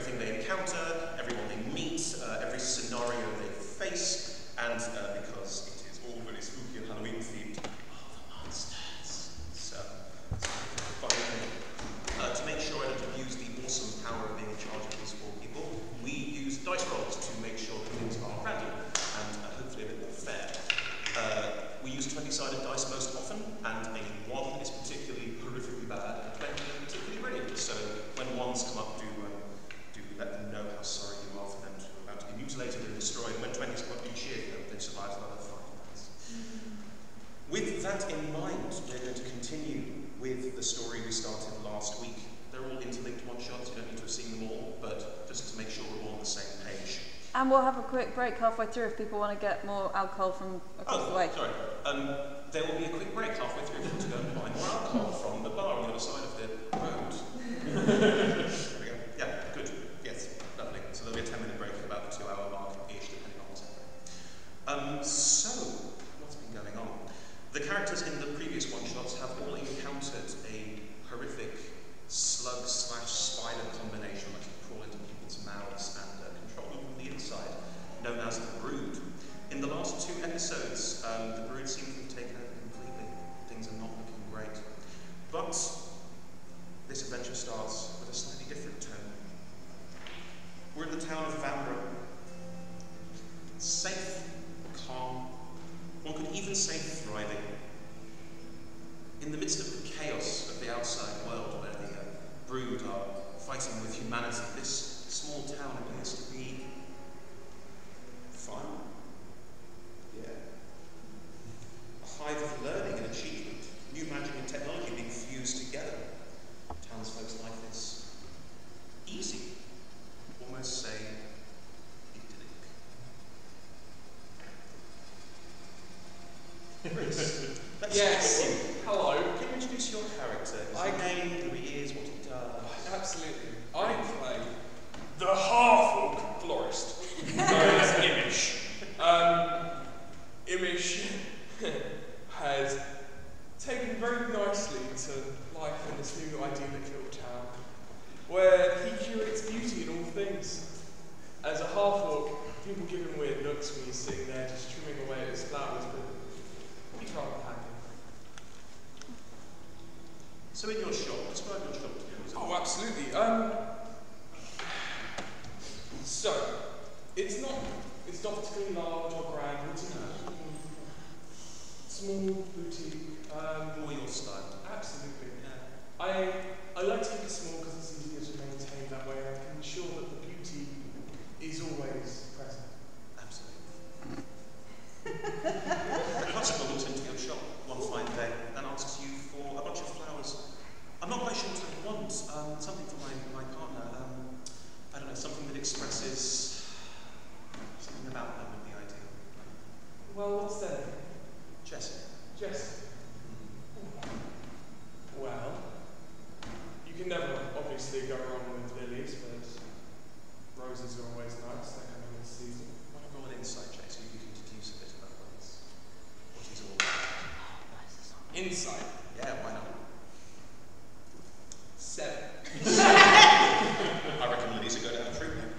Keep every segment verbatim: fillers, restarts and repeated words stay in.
everything they encounter, everyone they meet, uh, every scenario they face, and uh, because it is all very spooky and Halloween themed, all the monsters. So, uh, to make sure I don't abuse the awesome power of being in charge of these four people, we use dice rolls to make sure that things are random and uh, hopefully a bit more fair. Uh, we use twenty-sided dice most often, and a one is particularly horrifically bad, and twenty is particularly brilliant. So when ones come up, do um, do let them know how sorry you are for them to about to be mutilated and destroyed. When twenties come up, you cheer them. They survive another five minutes. With that in mind, we're going to continue with the story we started last week. They're all interlinked one-shots. You don't need to have seen them all, but just to make sure we're all on the same page. And we'll have a quick break halfway through if people want to get more alcohol from across oh, the way. sorry. Um, there will be a quick break halfway through if you want to go and buy more alcohol from the bar on the other side of the road. There we go. Yeah, good. Yes, lovely. So there'll be a ten minute break at about the two hour mark-ish, depending on what's happening. Um, so, what's been going on? The characters in the previous one-shots have all encountered a horrific slug slash spider combination that can crawl into people's mouths and uh, control them from the inside, known as the Brood. In the last two episodes, um, the Brood seems to have taken over completely. Things are not looking great. But this adventure starts with a slightly different tone. We're in the town of Vanbrugh. Safe, calm, one could even say thriving. In the midst of the chaos of the outside world where the uh, Brood are fighting with humanity, this small town appears to be fun. Yeah. A hive of learning and achievement, new magic and technology being fused together. Townsfolk's life is easy, almost say idyllic. Chris, let's yes. start with you. Hello. Can you introduce your character? His I name, who he is, what he does? Absolutely. I play the half-orc florist, known as Imish. Um, Imish has taken very nicely to life in this new idyllic little town, where he curates beauty in all things. As a half-orc, people give him weird looks when he's sitting there just trimming away at his flowers, but he's rather happy. So in your shop, describe your shop to me. Oh, absolutely. Um, so, it's not, it's not particularly large or grand. It's a small boutique. Um, Or your style. Absolutely. Yeah. I I like to keep it small because it's easier to maintain that way. I can ensure that the beauty is always present. Absolutely. A customer walks into your shop one fine day and asks you for a bunch of flowers. I'm not quite sure what I want. Um, something for my, my partner. Um, I don't know, something that expresses something about them would be ideal. Well, what's that? Jessie. Jessie. Well, you can never obviously go wrong with lilies, but roses are always nice. They're coming this season. Why don't roll an insight check so you can deduce a bit about what he's, what he's all about. Insight. Yeah, why not? Seven. I reckon lilies are going to have treatment.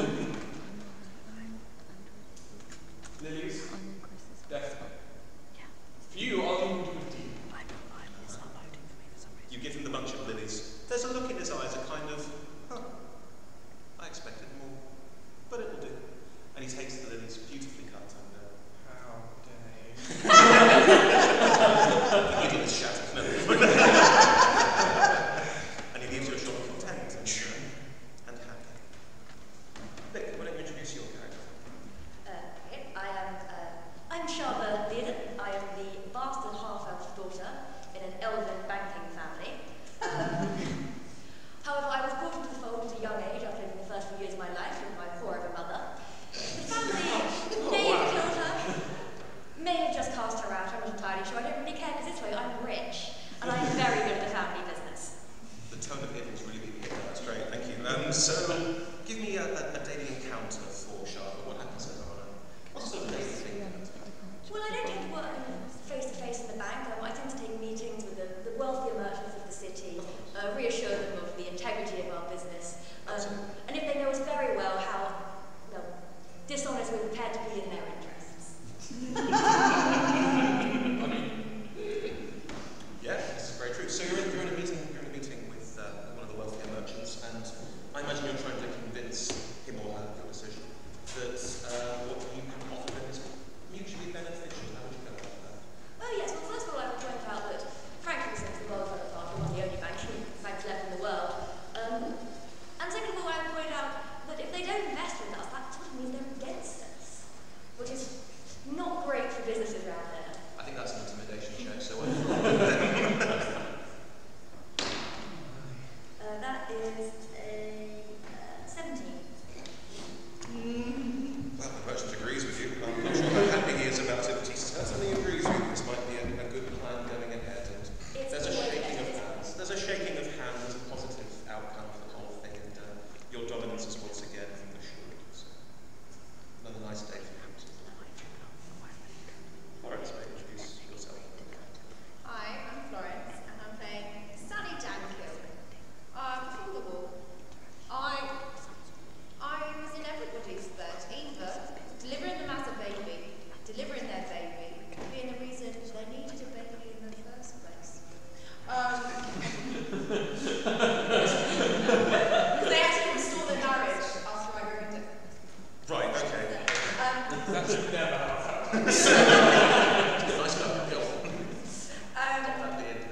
Lilies? Definitely. Few I'll even do a deal. You give him the bunch of lilies. There's a look in his eyes, a kind of, huh, I expected more, but it'll do. And he takes the lilies, beautifully cut, and uh, how dare the needle is shattered. No. And he leaves your shop content and, uh, and happy. Vic, why don't you introduce your character? Uh, okay, I am, uh, I'm Sharba Bearden. I am the bastard half-elf daughter in an elven banking family. Um, however, I was brought into the fold at a young age after living the first few years of my life with my poor of a mother. The family may have killed her, may have just cast her out, I'm not entirely sure. I don't really care because this way I'm rich and I'm very good at the family business. The tone of it was really good. That's great, thank you. Um, so, give me a, a, a daily encounter for Sharba. What happens over on a, what's the sort of daily thing? Well, I don't tend to work face-to-face in the bank. Um, I tend to take meetings with the, the wealthier merchants of the city, uh, reassure them of the integrity of our business. Um, and if they imagine you're trying to convince him or her of your decision that uh, what you can offer them is mutually beneficial. How would you go about that? Oh yes, well first of all I would point out that, frankly, since the world fell apart, we're not the only bank, banks left in the world. Um, and second of all, I would point out that if they don't invest with us, that sort of means they're against us, which is not great for businesses around here. I think that's an intimidation show, so I uh, that is a uh, seventeen. Well, the merchant agrees with you. I'm not sure how happy he is about it, but he certainly agrees with you. This might be a, a good plan going ahead. And It's there's a always shaking of better. hands. There's a shaking of hands, a positive outcome for the whole thing, and uh, your dominance is once again assured. So, another nice day for you. Florence, may I introduce yourself? Hi, I'm Florence, and I'm playing Sally Dankill. Um, before the war, I, I was in everybody's that either delivering them as a baby, delivering their baby, being the reason they needed a baby in the first place. Um, because they actually restored their marriage after I ruined it. Right, okay. Um, That should never happen. Nice guy, Bill. um, That beard.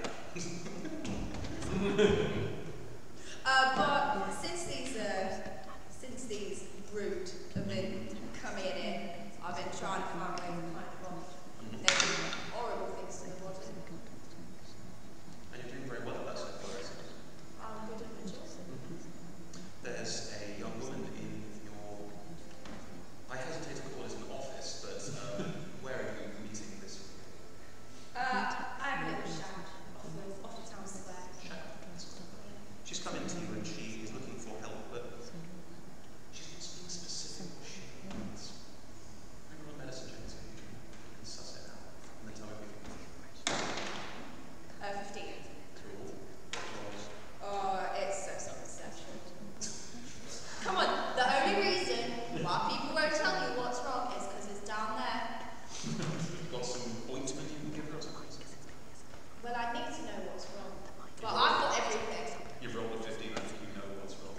Uh, but since these, uh, since these brood have been coming in, I've been trying to find ways to kind of watch. They're doing horrible things to the body. And you're doing very well at that, so Florence. I'm good at the job. There's a young woman in your, I hesitate to call it an office, but um, where are you meeting this? Uh, I have a little shack off of, off the town square. She's come into you and she is looking for help, but she's not being specific what she needs. Bring her a medicine check so you can suss it out and then tell her everything. Uh, fifteen. Cool. Oh, it's so self-deception. Come on, the only reason why people won't tell you what's wrong is because it's down there. You've got some ointment you can give her or something? Well, I need to know what's wrong. But I've got everything. You've rolled a fifteen, I think you know what's wrong.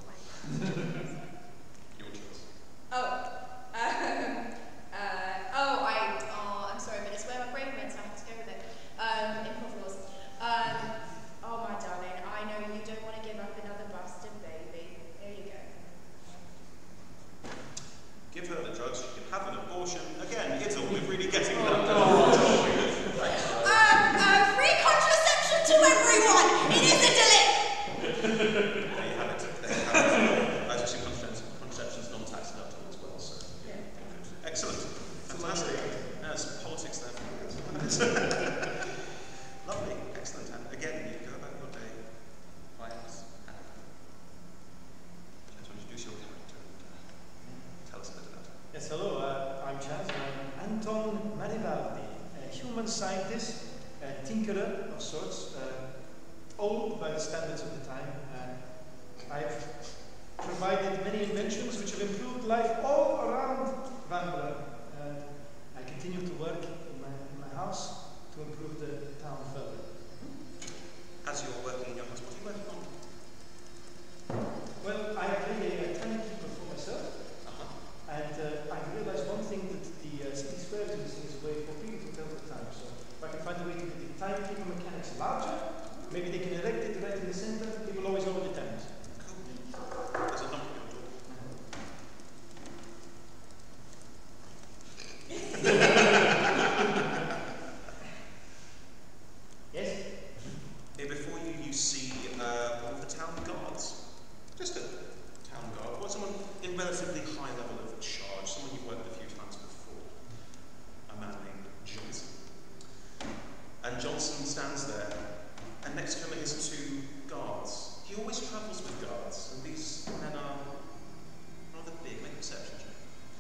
Your choice. Oh, um, uh, oh, I, oh, I'm sorry, but it's where my brain went, so I have to go with it. Um, improv laws. Um, oh my darling, I know you don't want to give up another bastard baby. Here you go. Give her the drugs, she can have an abortion. Again, it's all we're really getting that. Right. Um, uh, free contraception to everyone! It is idyllic! There you have it. There you have it. As you see, contraception, contraception's non-tax deductible as well, so. Yeah. Excellent. Fantastic. There's politics there. Lovely. Excellent. And again, you can go about your day quiet and happy. Let's introduce your character and uh, tell us a bit about it. Yes, hello, uh, I'm Chaz. I'm Anton Marivaldi, a human scientist, a tinkerer of sorts, uh, old by the standards of the time. Uh, I've provided many inventions which have improved life all around Vanbrugh. Uh, I continue to work in my, in my house to improve the town further. As you're working in your house, what are you working on? Well, I play a, a timekeeper for myself. Uh-huh. And uh, I realized one thing, that the uh, city square is missing is a way for people to tell the time. So if I can find a way to get the timekeeper mechanics larger, maybe they can erect it right in the center, people always know the times. Cool. There's a knock on your door. Yes? Here before you, you see uh, one of the town guards. Just a town guard. Well, someone in relatively high level of charge, someone you've worked with a few times before. A man named Johnson. And Johnson stands there, and next to him are his two guards. He always travels with guards, and these men are rather big. Make a perception check.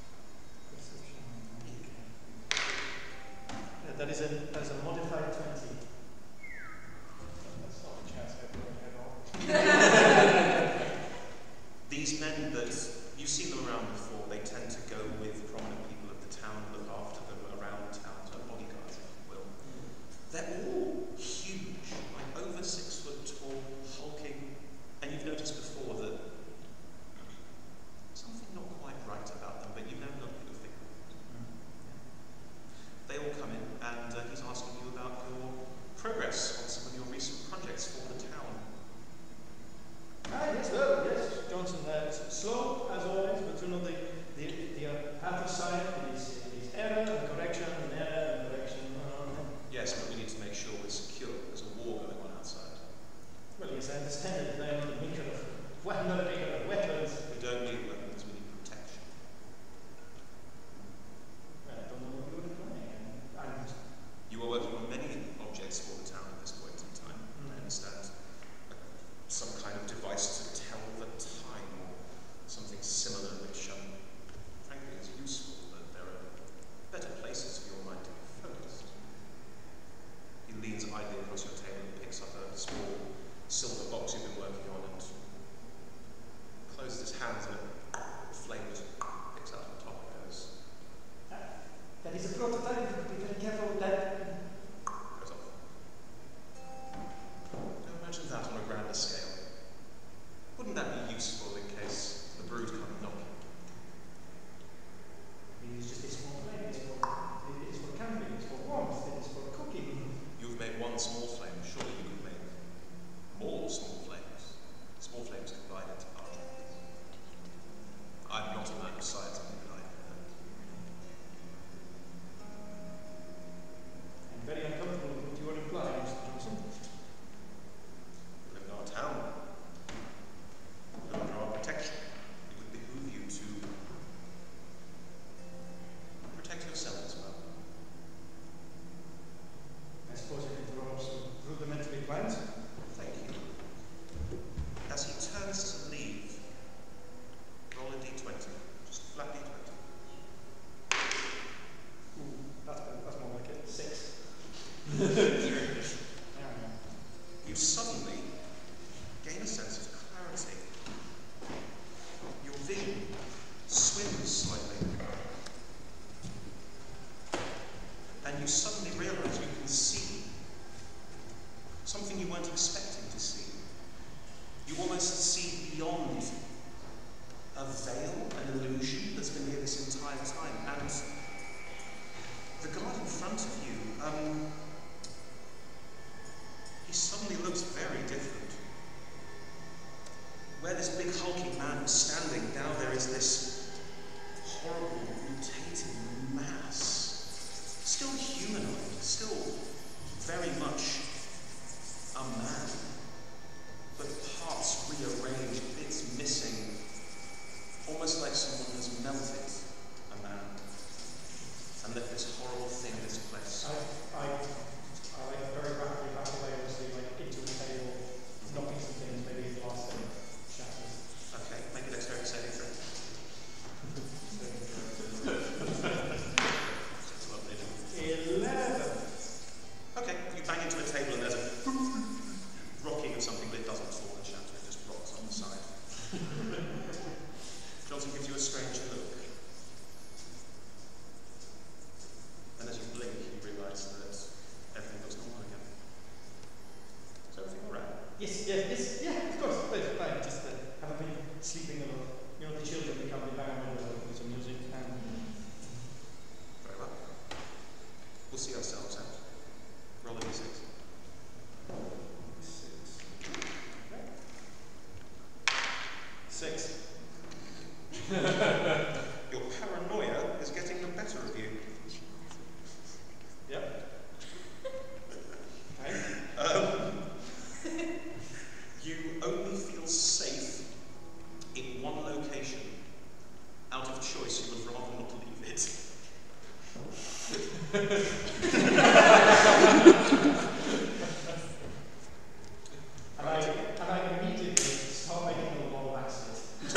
Uh, that is a that is a modified twenty. That's not a chance I put my head on. These men that you've seen them around before, they tend to go with prominent people of the town, look after them around town, so bodyguards, if you will. They're all huge, like over six foot tall, hulking, and you've noticed before that uh, slow as always, but you know the the the uh, other side is is error and correction and error and correction. Uh, Yes, but we need to make sure we're secure. There's a war going on outside. well, yes, I understand that I'm not a maker of well, not a maker of weapons. We don't need weapons, we need protection. Well, I don't know what you were planning. I'm You are working on many objects for the town at this point in time. I understand. Uh, Some kind of device to tell the time or something similar which, um, frankly, is useful, but there are better places for your mind to be focused. He leans idly across your table and picks up a small silver box you've been working on and closes his hands and a flame just picks out on top of those. That is a prototype. Be very careful with that. Goes off. Now imagine that on a grander scale. Wouldn't that be useful in case the brood come and knock you? It's just a small flame. It's for, it's for camping. It's for warmth. It's for cooking. You've made one small flame, surely you could make more small flames. Small flames combine into objects. I'm not a man of science, I think I know that. I'm very uncomfortable with what you are implying, Mister Johnson. We live in our town. We're under our protection. It would behoove you to protect yourself as well. I suppose I can throw up some rudimentary plans. Thank you. As he turns to leave, roll a d twenty. Just flat d twenty. Ooh, that's, that's more like it. Six. You suddenly gain a sense of clarity. Your vision swims slightly. And you suddenly realize you can see something you weren't expecting to see. You almost see beyond a veil, an illusion that's been here this entire time. And the guard in front of you, um, he suddenly looks very different. Where this big hulking man was standing, now there is this horrible, mutated mass. Still humanoid, still very much a man, but parts rearranged, bits missing, almost like someone has melted a man and left this horrible thing in its place. I, I, I like very rapidly back away, obviously, like into the table, knocking some things, maybe the last thing shatters. Okay, make a dexterity saving throw. Eleven. Okay, you bang into a table and there's a rocking of something, but it doesn't fall and shatter, it just rocks on the side. Johnson gives you a strange look. And as you blink, you realise that everything looks normal again. Is everything alright? Yes, yes, yes, yeah, of course. Fine, fine. Just uh, haven't been sleeping a lot. You know, the children become the bang with some music. And Very well. We'll see ourselves out. Roll a d six. Six. Okay. Six. Your paranoia is getting the better of you. Yep. Okay. Um, you only feel safe in one location. Out of choice, you would rather not leave it. And I, and I immediately start making a lot of acid.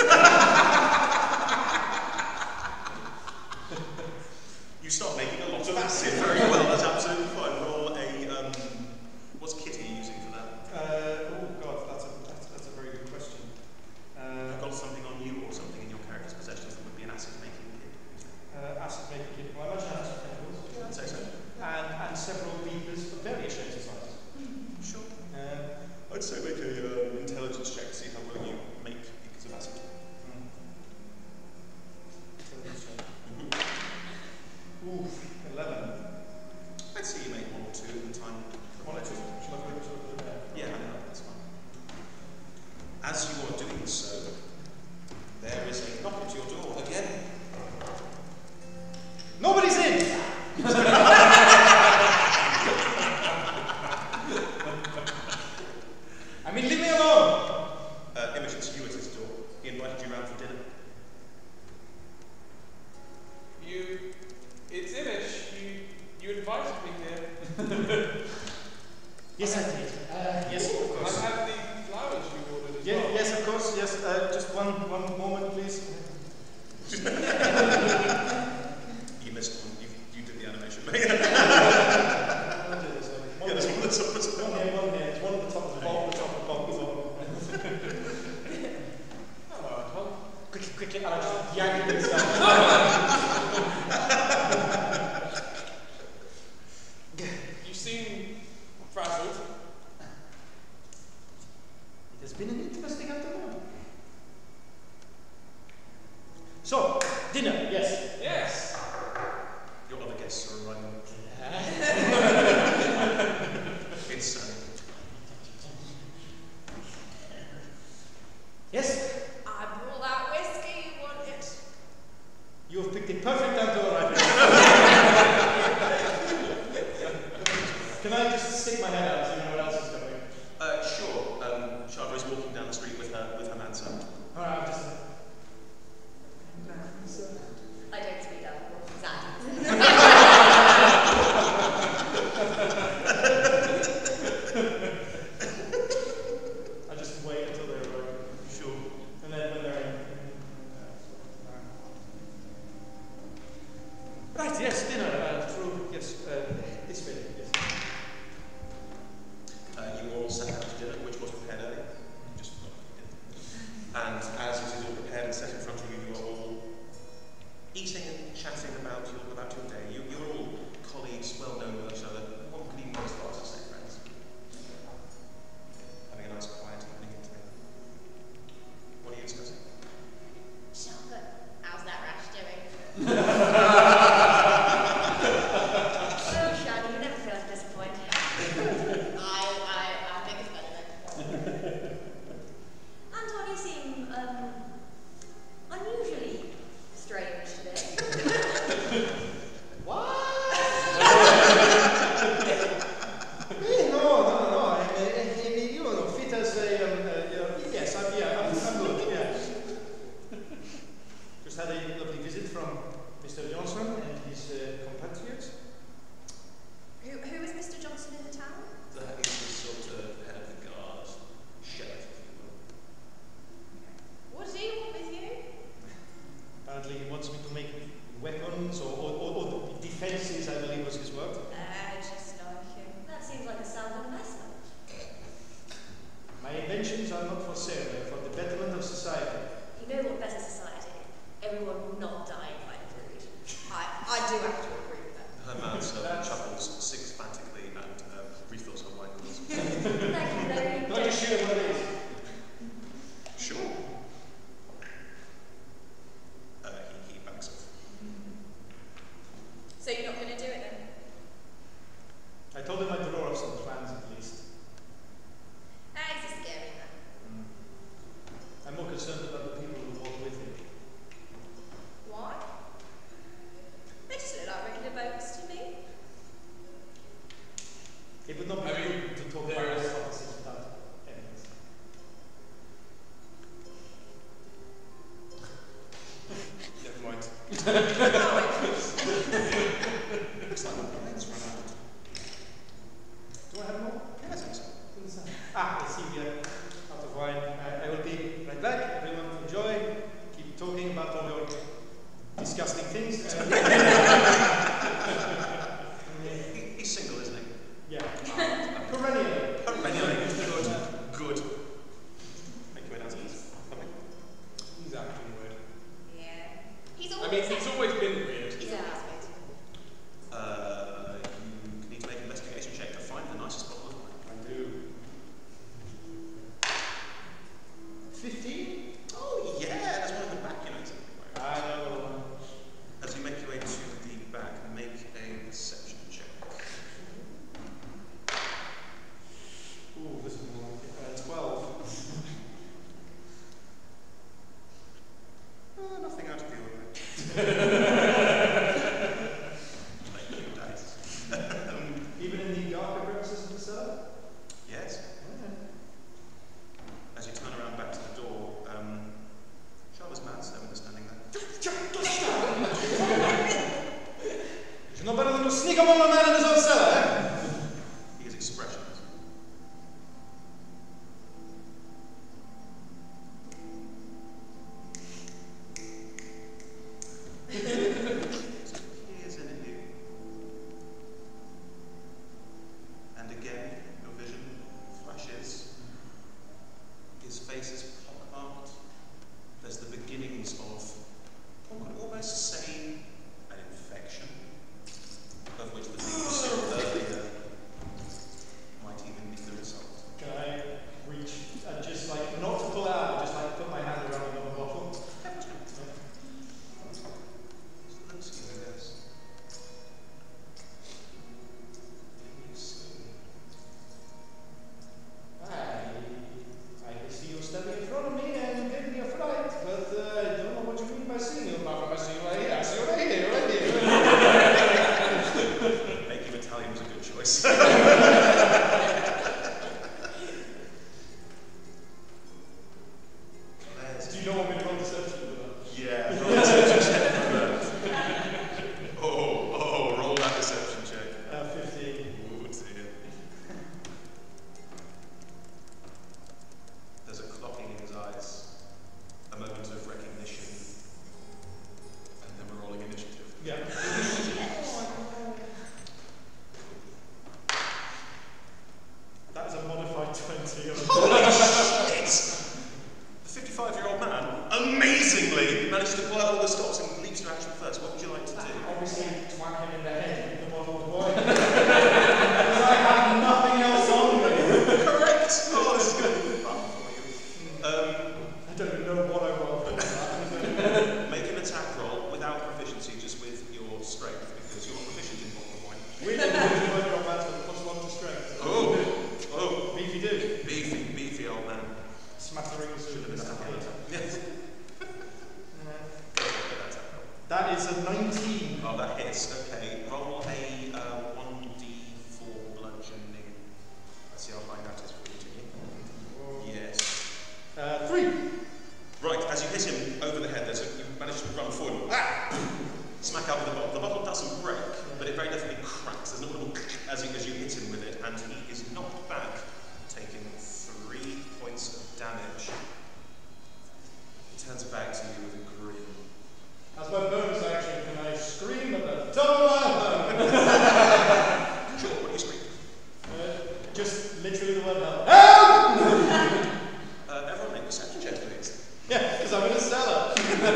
You start making a lot of acid. Very well, that's absolutely fine. Roll a, um, what's kit are you using for that? Uh, oh god, that's a that's, that's a very good question. Uh, You've got something on you or something in your character's possessions that would be an acid making kit. uh, acid making kit. Well, I imagine acid chemicals. I'd say so. dinner. You, it's Imish. You, you invited me here. Yes, I did. Uh, yes, of I course. have the flowers you ordered as Yeah, well. yes, of course. Yes, uh, just one one moment, please. You missed one. You, you did the animation, mate. I'll do this. uh, Yeah, there's one that's up as One well. here, one here. There's one at the top, the bottom, the top, the bottom, the bottom. Hello, Anton. Quickly, quickly, and I just yank it inside. You seem frazzled. It has been an interesting afternoon. So, dinner, yes. Yes. Your other guests are arriving. It's uh, Yes, I brought that whiskey, you want it? you have picked the perfect time to arrive. Can I just stick my head out so you know what else is going? uh, sure. Um, Sharma is walking down the street with her with her manservant. Alright, I'm just. I don't speak that before. I just wait until they arrive. Sure. And then when they're in. Right, yes, dinner. Uh, true, yes. Uh, this way, yes. Uh, you all sat down to dinner, which was prepared earlier. Just forgot you did. And as it is all prepared and set in front of you, you are all eating and chatting about your about your day. You you're all colleagues, well known with each other. One could even go as far as to say friends. Having a nice quiet evening together. What are you discussing? Charlotte, how's that rash doing? Oh, Shani, you never fail to disappoint. I, I, I think it's better than. Anton, you seem um, unusually strange today. What? Eh, no, no, no, no. I, I, I, you know, fit as a, um, uh, you know, yes, I'm, yeah, I'm, I'm good, yeah. Just had a lovely visit from Mister Johnson and his uh, compatriots. Who, who is Mister Johnson in the town? That is the sort of head of the guard, sheriff, if you will. What does he want with you? Apparently he wants me to make weapons or, or, or, or defenses, I believe was his word. Uh, just like him. That seems like a sound investment. My inventions are not for sale, they are for the betterment of society. You know what better society? Everyone not dying by the brood. I, I do have to agree with that. Her manservant chuckles sycophantically and uh, refills her wine glass. Thank you very Don't just shoot him what it is. Sure. Uh, he, he backs off. So you're not going to do it then? I told him I'd draw up some plans at least. Ah, he's a scary man. I'm more concerned about the people who walk with him. Why? They just look like regular boats to me. It would not be I mean, good to talk there about is- hypotheses without evidence. Never mind. Looks like my brain's run out. Do I have more? Yes, I think so. Ah, I see here. Out of wine. I, I will be right back. Everyone enjoy. Keep talking about all your disgusting things. Uh, He, he's single, isn't he? yeah. Perennially. Perennially. Good. Good. Make your way downstairs. Lovely. He's acting weird. Yeah. He's I always mean, it's always been weird. He's Yeah. always weird. Uh, you need to make an investigation check to find the nicest bottle of wine. I do. Fifteen? Oh, yeah, there's one in the back, you know. It's I know. As you make your way to the back, make a perception check. Ooh, this is more like uh, twelve. Uh, nothing out of the ordinary. Thank you, dice. um, Even in the darker crevices of the cellar? yes. Yeah. As you turn around back to the door, um, Charles Manson amazingly, managed to pull out all the stops and leaps to action first. What would you like to do? Obviously, twang him in the head with the bottle of wine. Because I have nothing else on me. Correct! Oh, this is going to be fun for you. Um, I don't even know what I rolled for that. make an attack roll without proficiency, just with your strength, because you're proficient in bottle of wine. Weirdly, you won't go back to the plus one to strength. Oh! Oh! Beefy do. Beefy, beefy old man. Smatterings Should have been a happy. Yes. That is a nineteen. Oh, that hits. Okay, roll a uh, one d four bludgeoning. Let's see how high that is for you, Jimmy. Yes. Uh, three. Right, as you hit him over the head, there's a, you manage to run forward. Ah! Smack out with the bottle. The bottle doesn't break, but it very definitely cracks. There's a little as you, as you hit him with it, and he is knocked back, taking three points of damage. He turns back to you with a grin. As my bonus action, can I scream at the top of my lungs? Sure, what do you scream? Uh, just literally the word help. Help! uh, everyone make perception checks, please. Yeah, because I'm in a cellar.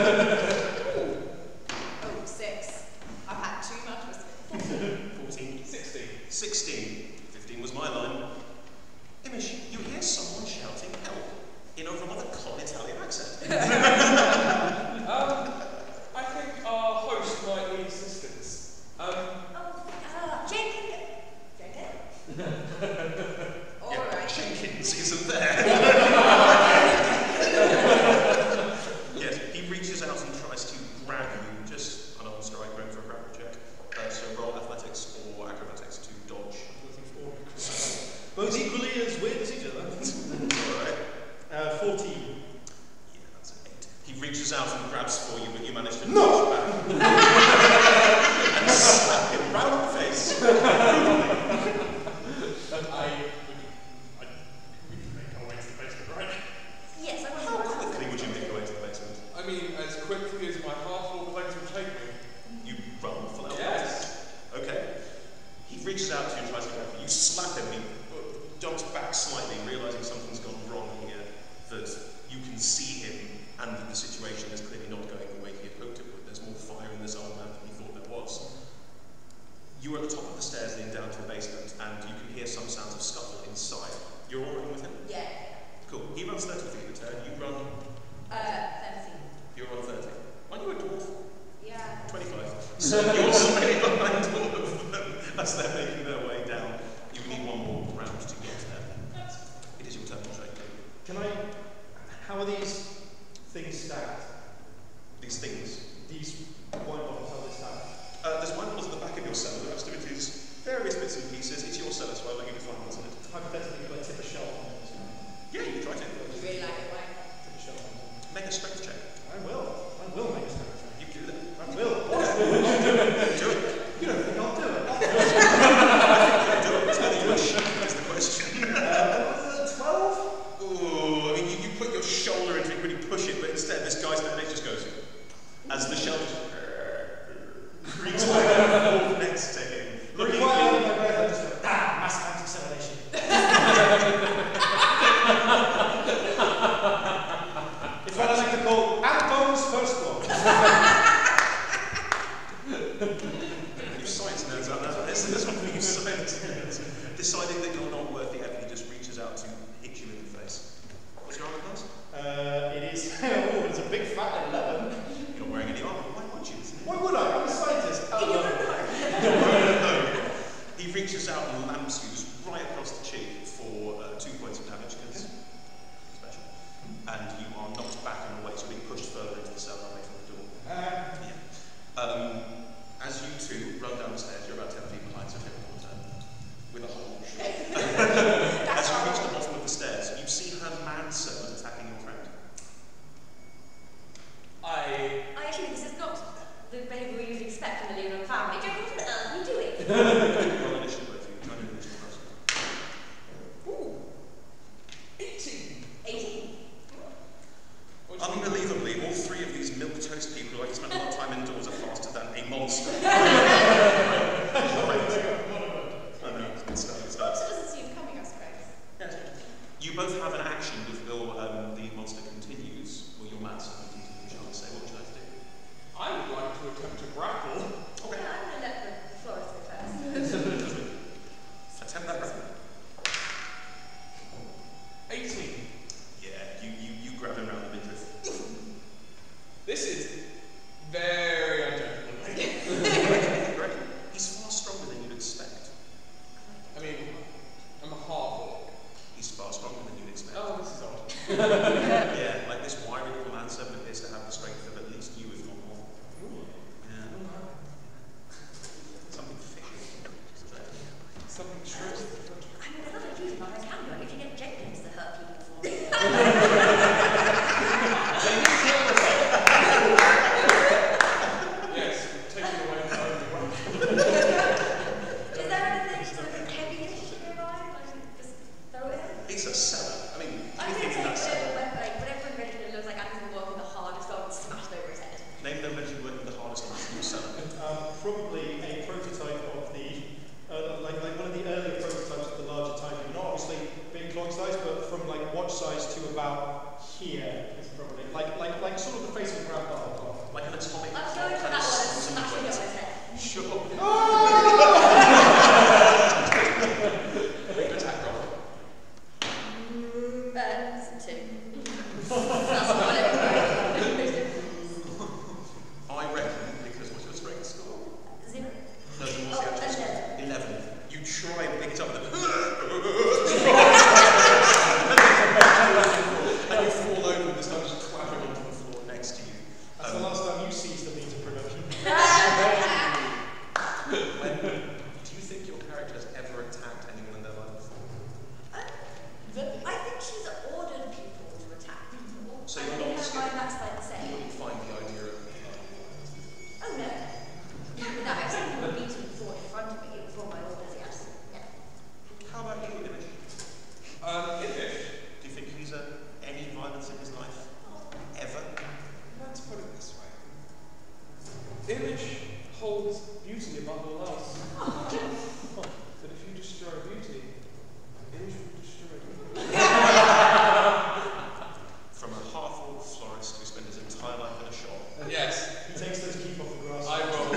Oh, six. I've had too much whiskey. fourteen. Sixteen. sixteen. fifteen was my line. Imish, you hear someone shouting help in a rather common Italian accent. um, I think our host might need assistance. Um, Oh, uh, Jenkins. Jenkins? All yeah, right. Jenkins isn't there. Yes, he reaches out and tries to grab you, just an arm strike going for a grapple check. Uh, so roll athletics or acrobatics to dodge. Both equally as weird as each other. Alright. Uh, fourteen. Yeah, that's an eight. He reaches out and grabs for you, but you manage to No! dodge back. And slap him right in the face. I, I, we can make our way to the basement, right? Yes, I want How to. quickly would you make your way to the basement? I mean, as quickly as my half-orc legs will take me. You run full out. Yes. Okay. He reaches out to you and tries to grab you. You slap him. He jumps back slightly, realizing something's gone wrong here, that you can see him and that the situation is clearly not going the way he had hoped it would. There's more fire in this old man than he thought there was. You are at the top of the stairs leading down to the basement, and you can hear some sounds of scuffle inside. You're all running with him? Yeah. Cool. He runs thirty feet a turn. You run. Uh, thirteen. You're on thirty. Aren't you a dwarf? Yeah. twenty-five. So you're slightly behind all of them as they're making their way down. You need one more round to get there. It is your turn, Jake. Can I... How are these things stacked? These things. These wine bottles, how are they stacked? Uh, there's wine bottles at the back of your cellar. The rest of it is various bits and pieces. It's your cellar, so I'll let you define what's in it. Hypothetically, could I tip a shelf on it? Yeah, you can try to. You really like it, right? Tip a shelf on it. Make a strength check. I will. I will make a strength check. You do that. I will. Do it. You don't think I'll do it? I think you do it. It's whether you wish is the question. Uh, twelve? Ooh, I mean, you, you put your shoulder into it, really push it, but instead this guy standing next just goes, as the shell just creaks back and forth next to him. Looking Quite at under my breath, I just go, ah, massive anti-acceleration. It's what I like to call Anton's first one. you science nerds out there. This is one for you science nerds. Deciding that you're not worth the effort, he just reaches out to hit you in the face. What's your armor class? Uh, it is, oh, it's a big fat eleven. You're not wearing any armor. Why would you? Why would I? I'm a scientist. You don't know. No. He reaches out and lamps you just right across the cheek for uh, two points of damage, because special. And you are knocked back and away, so being pushed further into the cell away from the door. Uh, Yeah. Um, as you two run down the stairs, you're about ten feet behind, so take a quarter with a hole. As you reach the bottom of the stairs, you see her manservant attacking your friend. I... I actually, this is not the behaviour we usually expect from the Leonard family. Jack, what on earth are you doing? Roll initiative, both of you. Try and do initiative first. Ooh. eighteen. eighteen. What do you think? Unbelievably, all three of these milquetoast people who like to spend a lot of time indoors are faster than a monster. Great. I know, it's good stuff, good stuff. Monster doesn't see him coming, I suppose. Yes. You both have an action before um, the monster continues, or your manservant continues, know that you're working the hardest on this new setup? Um, probably a prototype of the, uh, like, like one of the earlier prototypes of the larger time. Not obviously big clock size, but from like watch size to about here is probably like like like sort of the face of a grandpa clock. Like an atomic I'm clock going for kind that of one and some smashing it on weight. his head. Sure. Make an attack roll. Uh, it's a two. That's not it. I reckon, because what's your strength score? Zero. No, what's Oh, the actual score? eleven. Eleven. You try and pick it up and then and you fall over and this time just clapping onto the floor next to you. That's Um, the last time you ceased the means of production. when, do you think your character has ever attacked anyone in their life before? Um, I think she's ordered people to attack people. So I you're think not her scared? mind that's like the You same. wouldn't find the idea of Oh no. No, I've seen people beaten before in front of me before my orders, yes. Yeah. how about you, Image? Um, Image, Do you think he's had any violence in his life? Ever? let's put it this way. Image holds beauty above all else. But if you destroy beauty, Image will destroy you. From a half-orc florist who spent his entire life in a shop. Yes, He takes those keep off the grass. I will.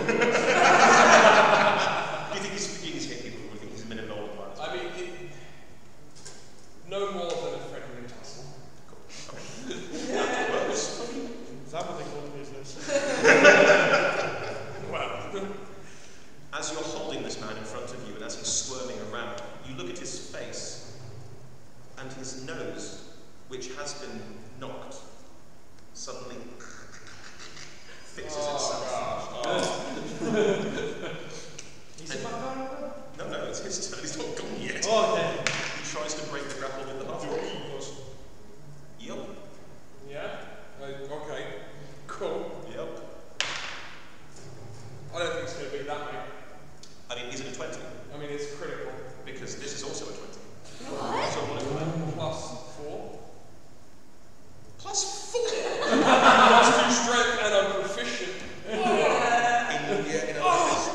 Do you think he's beginning to hit people, or do you think he's a minute old and violent? I mean, it, no more than a friendly tussle. That works. Is that what they call business? Well, As you're holding this man in front of you and as he's squirming around, you look at his face and his nose, which has been knocked, suddenly fixes itself. oh gosh. Oh. He's in my car. No, no, it's his turn. He's not gone yet. Oh, okay. He tries to break the grapple with the half-orc. Yep. Yeah? Uh, okay. Cool. Yep. I don't think it's going to be that many. I mean, is it a twenty? I mean, it's critical. Because this is also a twenty. What? So what is it? Plus four. Plus four! Plus two strength and I'm proficient. In, yeah, in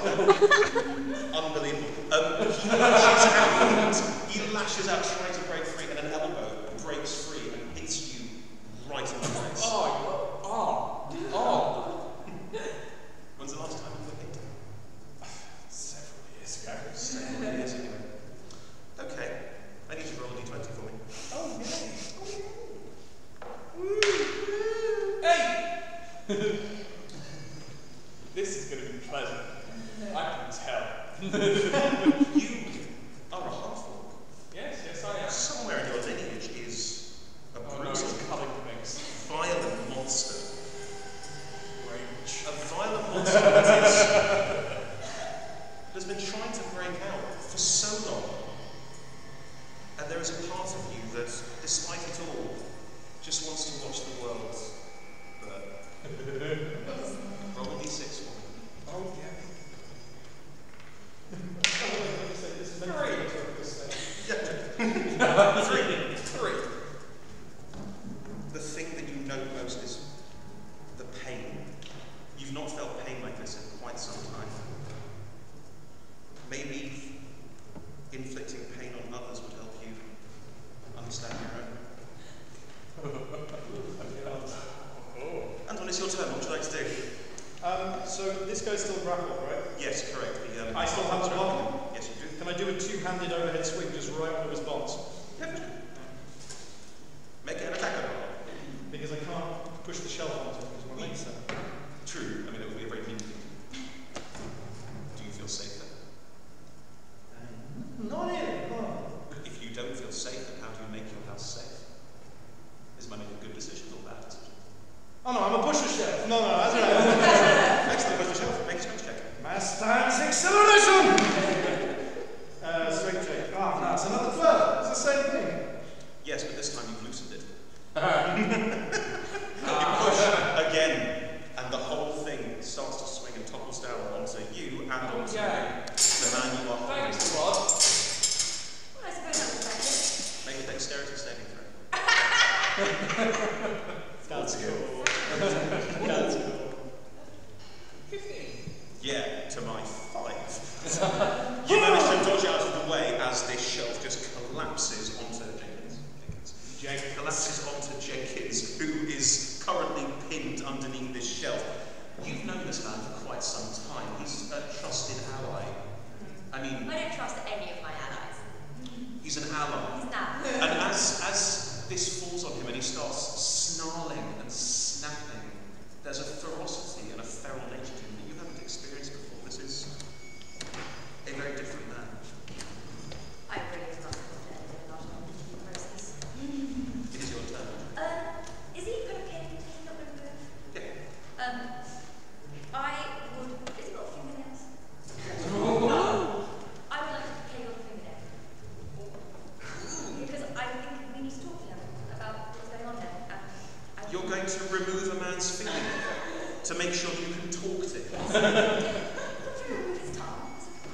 a Unbelievable. Um, he lashes out, he lashes out trying to break free, and an elbow breaks free and hits you right in the face. Oh, oh, oh. When's the last time you were hit? Several years ago. Several years anyway. Okay. I need you to roll a d twenty for me. Oh, yay. Hey! This is going to be pleasant. I can tell. You are a half-orc. Yes, yes, I am. Somewhere in your lineage is a Oh no, brutal, it's cutting things. violent monster. Rage. A violent monster that is, has been trying to break out for so long. And there is a part of you that, despite it all, just wants to watch the world burn. Roll a d six for me. Oh, yeah. Yeah. Three. Three. The thing that you know most is the pain. You've not felt pain like this in quite some time. Maybe inflicting pain on others would help you understand your own. Anton, it's your turn. What would you like to do? Um, so this guy's still grappled, right? Yes, correct. The, um, I still have the block. Yes, you do. Can I do a two-handed overhead swing just right onto his bonds? Yep. Make an attack roll. Because I can't push the shelf onto him because my legs are. True. I mean, it would be a very mean thing. Do you feel safe then? Not in. No. If you don't feel safe, then how do you make your house safe? Is money a good decision or bad decision? Oh no, I'm a pusher chef. No, no, that's right. Excellent, push the shelf. Make a strength check. Mass times acceleration! uh, strength check. Ah, no, it's another twelve. It's the same thing. Yes, but this time you've loosened it. You push again, and the whole thing starts to swing and topples down onto you and onto Yeah. the man you are holding. Thanks, Rod. Well, I suppose that was effective. Make a dexterity saving throw. That's cool. That's cool. this man for quite some time. He's a trusted ally. I mean, I don't trust any of my allies. he's an ally. He's an ally. And as, as this falls on him and he starts snarling and snapping, there's a ferocity and a feral nature to him that you haven't experienced before. This is a very different man. I really trust him a lot of the process. It is your turn. Uh, is he kind of getting taken up with the move? Yeah. Um, I would. Has he got fingernails? No. I would like to play your fingernail. Because I think we need to talk to him about what's going on there. Um, I You're going to remove a man's fingernail to make sure you can talk to him. Yes. Not to remove his tongue.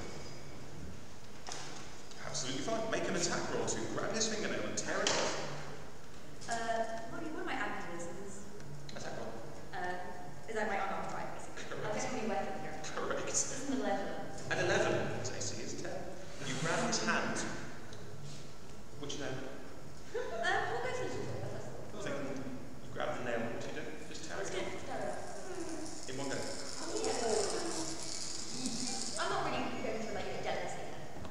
Absolutely fine. Make an attack roll to grab his fingernail and tear it off. Uh, what, what are my abilities? Attack roll. Uh, is that my unarmed strike, basically? I'll get a new weapon here. Correct. This is an eleven. At eleven, his A C is ten. You grab his hand. Which nail? Uh, we'll go for the tutorial first. I think you grab the nail. What do you do? Just tear Let's it do off. it. Let's In one go. Yeah. I'm not really going for like a delicacy.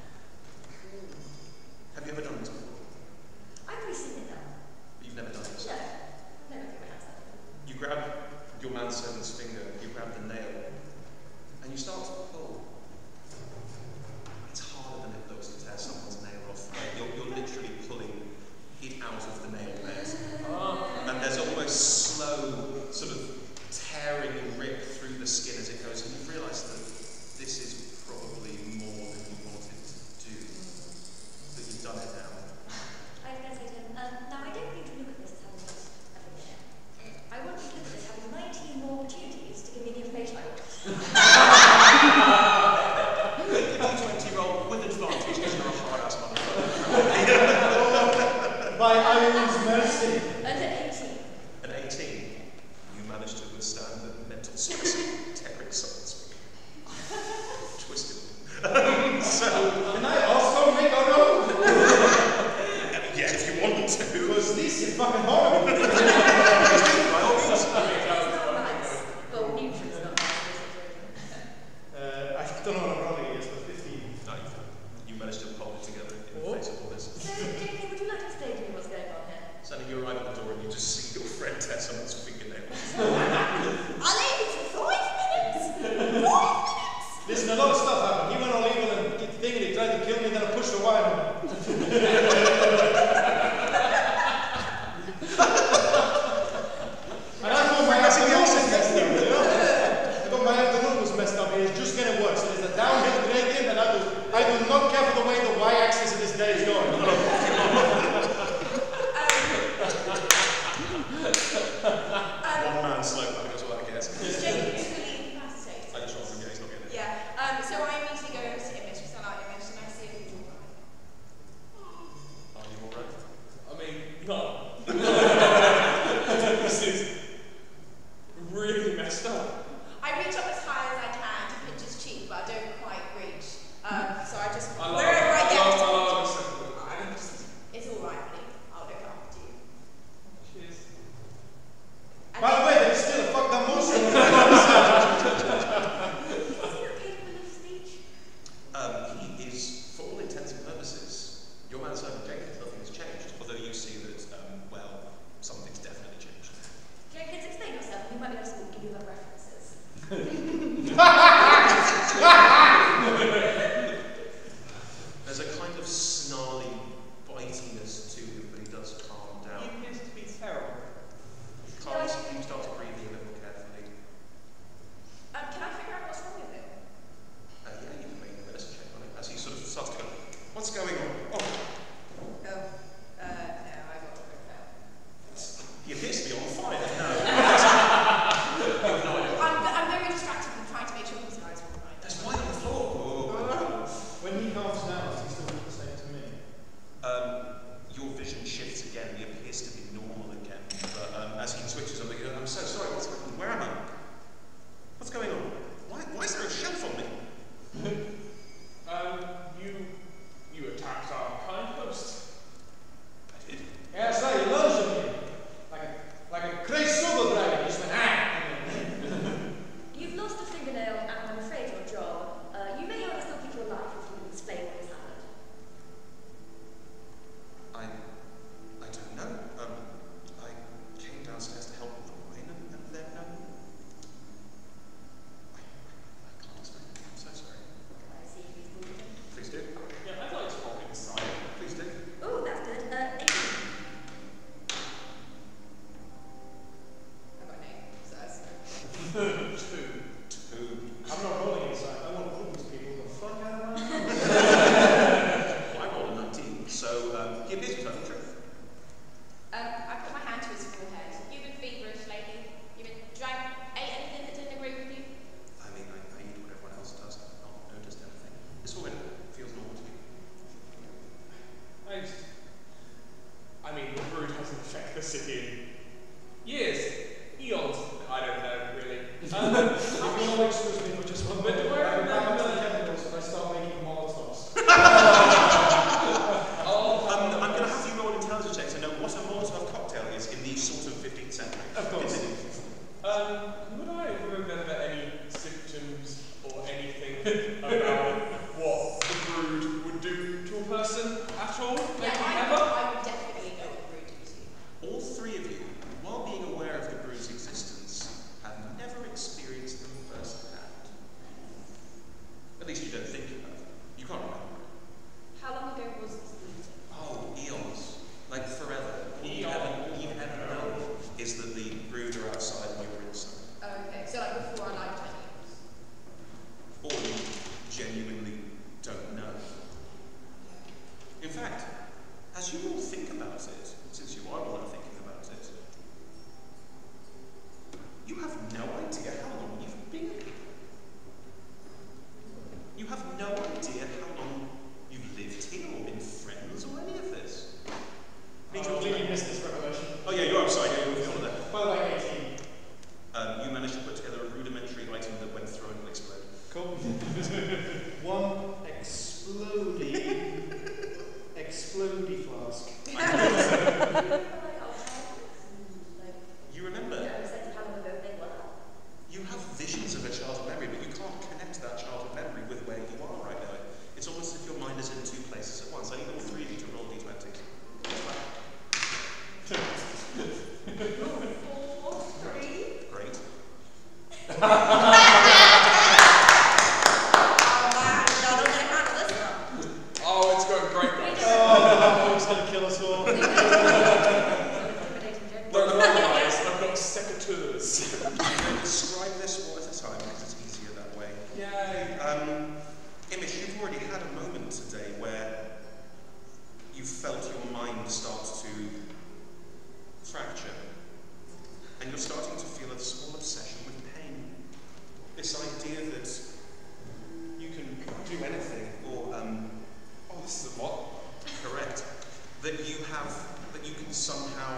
Have you ever done this before? I've really seen it though. But you've never done it. No. Never threw my hands up. You grab your manservant's finger, you grab the nail, and you start to pull. It's harder than it looks to tear someone's nail off. Like you're, you're literally pulling it out of the nail bed. And there's almost slow sort of tearing and rip through the skin as it goes, and you realise that this is probably more than you wanted to do. But you've done it now. I was going to say to him, um, now I don't need to look at this as having just a minute. I want you to look at this having nineteen more opportunities to give me the information I want. Make a D twenty roll with advantage because you're a hard-ass motherfucker. By Ireland's mercy. And at eighteen. At eighteen, you managed to withstand the mental stress of tearing someone's finger. Twisted. Um, so, Can I also make a roll? yeah, if you want to. Because this is fucking horrible. By all means. It's not nice. Well, neutral's not nice, basically. Uh, I don't know what I'm rolling against, but fifteen. No, you, you managed to hold it together in the face of all this. So, J K, would you like to explain to me what's going on here? Suddenly you arrive at the door and you just see your friend tear someone's fingernail. I'll leave you for five minutes. Five minutes. Listen, a lot of stuff happened. He went all evil and did the thing and he tried to kill me, then I pushed the wire on him. And I thought my afternoon was messed up, you know? I thought my afternoon was messed up. It's just getting worse. There's a downhill gradient and I do, I do not care for the way the y-axis of this day is going. One man slope, that's what I guess. J K is really incapacitated. I just rolled him, yeah, he's not getting it. Yeah. Um, so I immediately go over to Image, because I like Image, and I see if he's all right. Are you alright? I mean, no. This is really messed up. I reach up as high as I can to pinch his cheek, but I don't quite reach. Um, so I just, I love wherever I get, I love, I love a second look. I'm just, it's all right, buddy. I'll look after you. Cheers. And By the way, there's still a fucked up monster. Is he not capable of speech? Um, he is, for all intents and purposes, your manservant Jenkins, nothing has changed, although you see that, um, well, something's definitely changed. Jenkins, explain yourself, and we might be able to give you the references. There's a kind of snarly bitiness to him, but he does calm He down. appears to be terrible. He calms, he starts breathing a little carefully. um, can I figure out what's wrong with him? Uh, yeah, you can make a medicine check on it as he sort of starts to go, what's going on? Oh, Oh, uh, no, I got a quick fail. he appears to be on fire. No. I'm, I'm very distracted and trying to make sure these guys are all right. There's wine on the floor. Oh. When he calms down, is he still doing the same to me? Um, your vision shifts again. He appears to be normal again. But um, as he switches on, he goes, I'm so sorry, what's happening? Where am I? What's going on? Why, why is there a shelf on me? Um, you you attacked Two. Two. I'm not rolling it, so I want to put these people the fuck out of my house. I rolled a nineteen, so um, give this to the truth. Um, I put my hand to his forehead. You've been feverish lately. You've been drank, ate anything that didn't agree with you. I mean, I, I eat what everyone else does. I've not noticed anything. This already feels normal to me. I, just, I mean, the brood hasn't affected the city in years, eons. I don't know, really. Um, If you'll excuse me for just one But minute, do I I'm remember- back to the chemicals and I start making Molotovs. oh, Um, I'm going to have you roll an intelligence check to know what a Molotov cocktail is in the sort of fifteenth century. Of course. Um, would I remember any symptoms or anything about what the brood would do to a person at all? Maybe Yeah, I, ever? I would definitely know what the brood do to you. All three of you, while being aware of the brood's existence, have never experienced them firsthand. At least you don't think you have. You can't remember. How long ago was this meeting? Oh, eons. Like forever. All you ever, all you ever know is that the brood are outside and you're inside. Okay, so like before our lifetime years. Or you genuinely don't know. In fact, as you all think about it, since you are all thinking about it, you have no idea how long you've been here. You have no idea how long you've lived here or been friends or any of this. I completely missed this revelation. Oh yeah, you're outside, yeah, you're with me on there. By the way, eighteen. Um, you managed to put together a rudimentary item that when thrown will explode. Cool. One explodey, explodey flask. Like our childhoods and like, You remember? you know, sense of how long ago they were. You have visions of a childhood memory, but you can't connect that childhood memory with where you are right now. It's almost as if your mind is in two places at once. I need all three of you to roll d twenty. Four, three. Great. Oh man, no, don't let handle this one. Oh, it's going great, guys. Oh, it's going to kill us all. Don't worry, I've got secateurs. I'm going to describe this one at a time because it's easier that way. Yay. Um, Imish, you've already had a moment today where you felt your mind start to fracture. And you're starting to feel a small obsession with pain. This idea that you can do anything, or, um, Oh, this is a what? correct, that you have, that you can somehow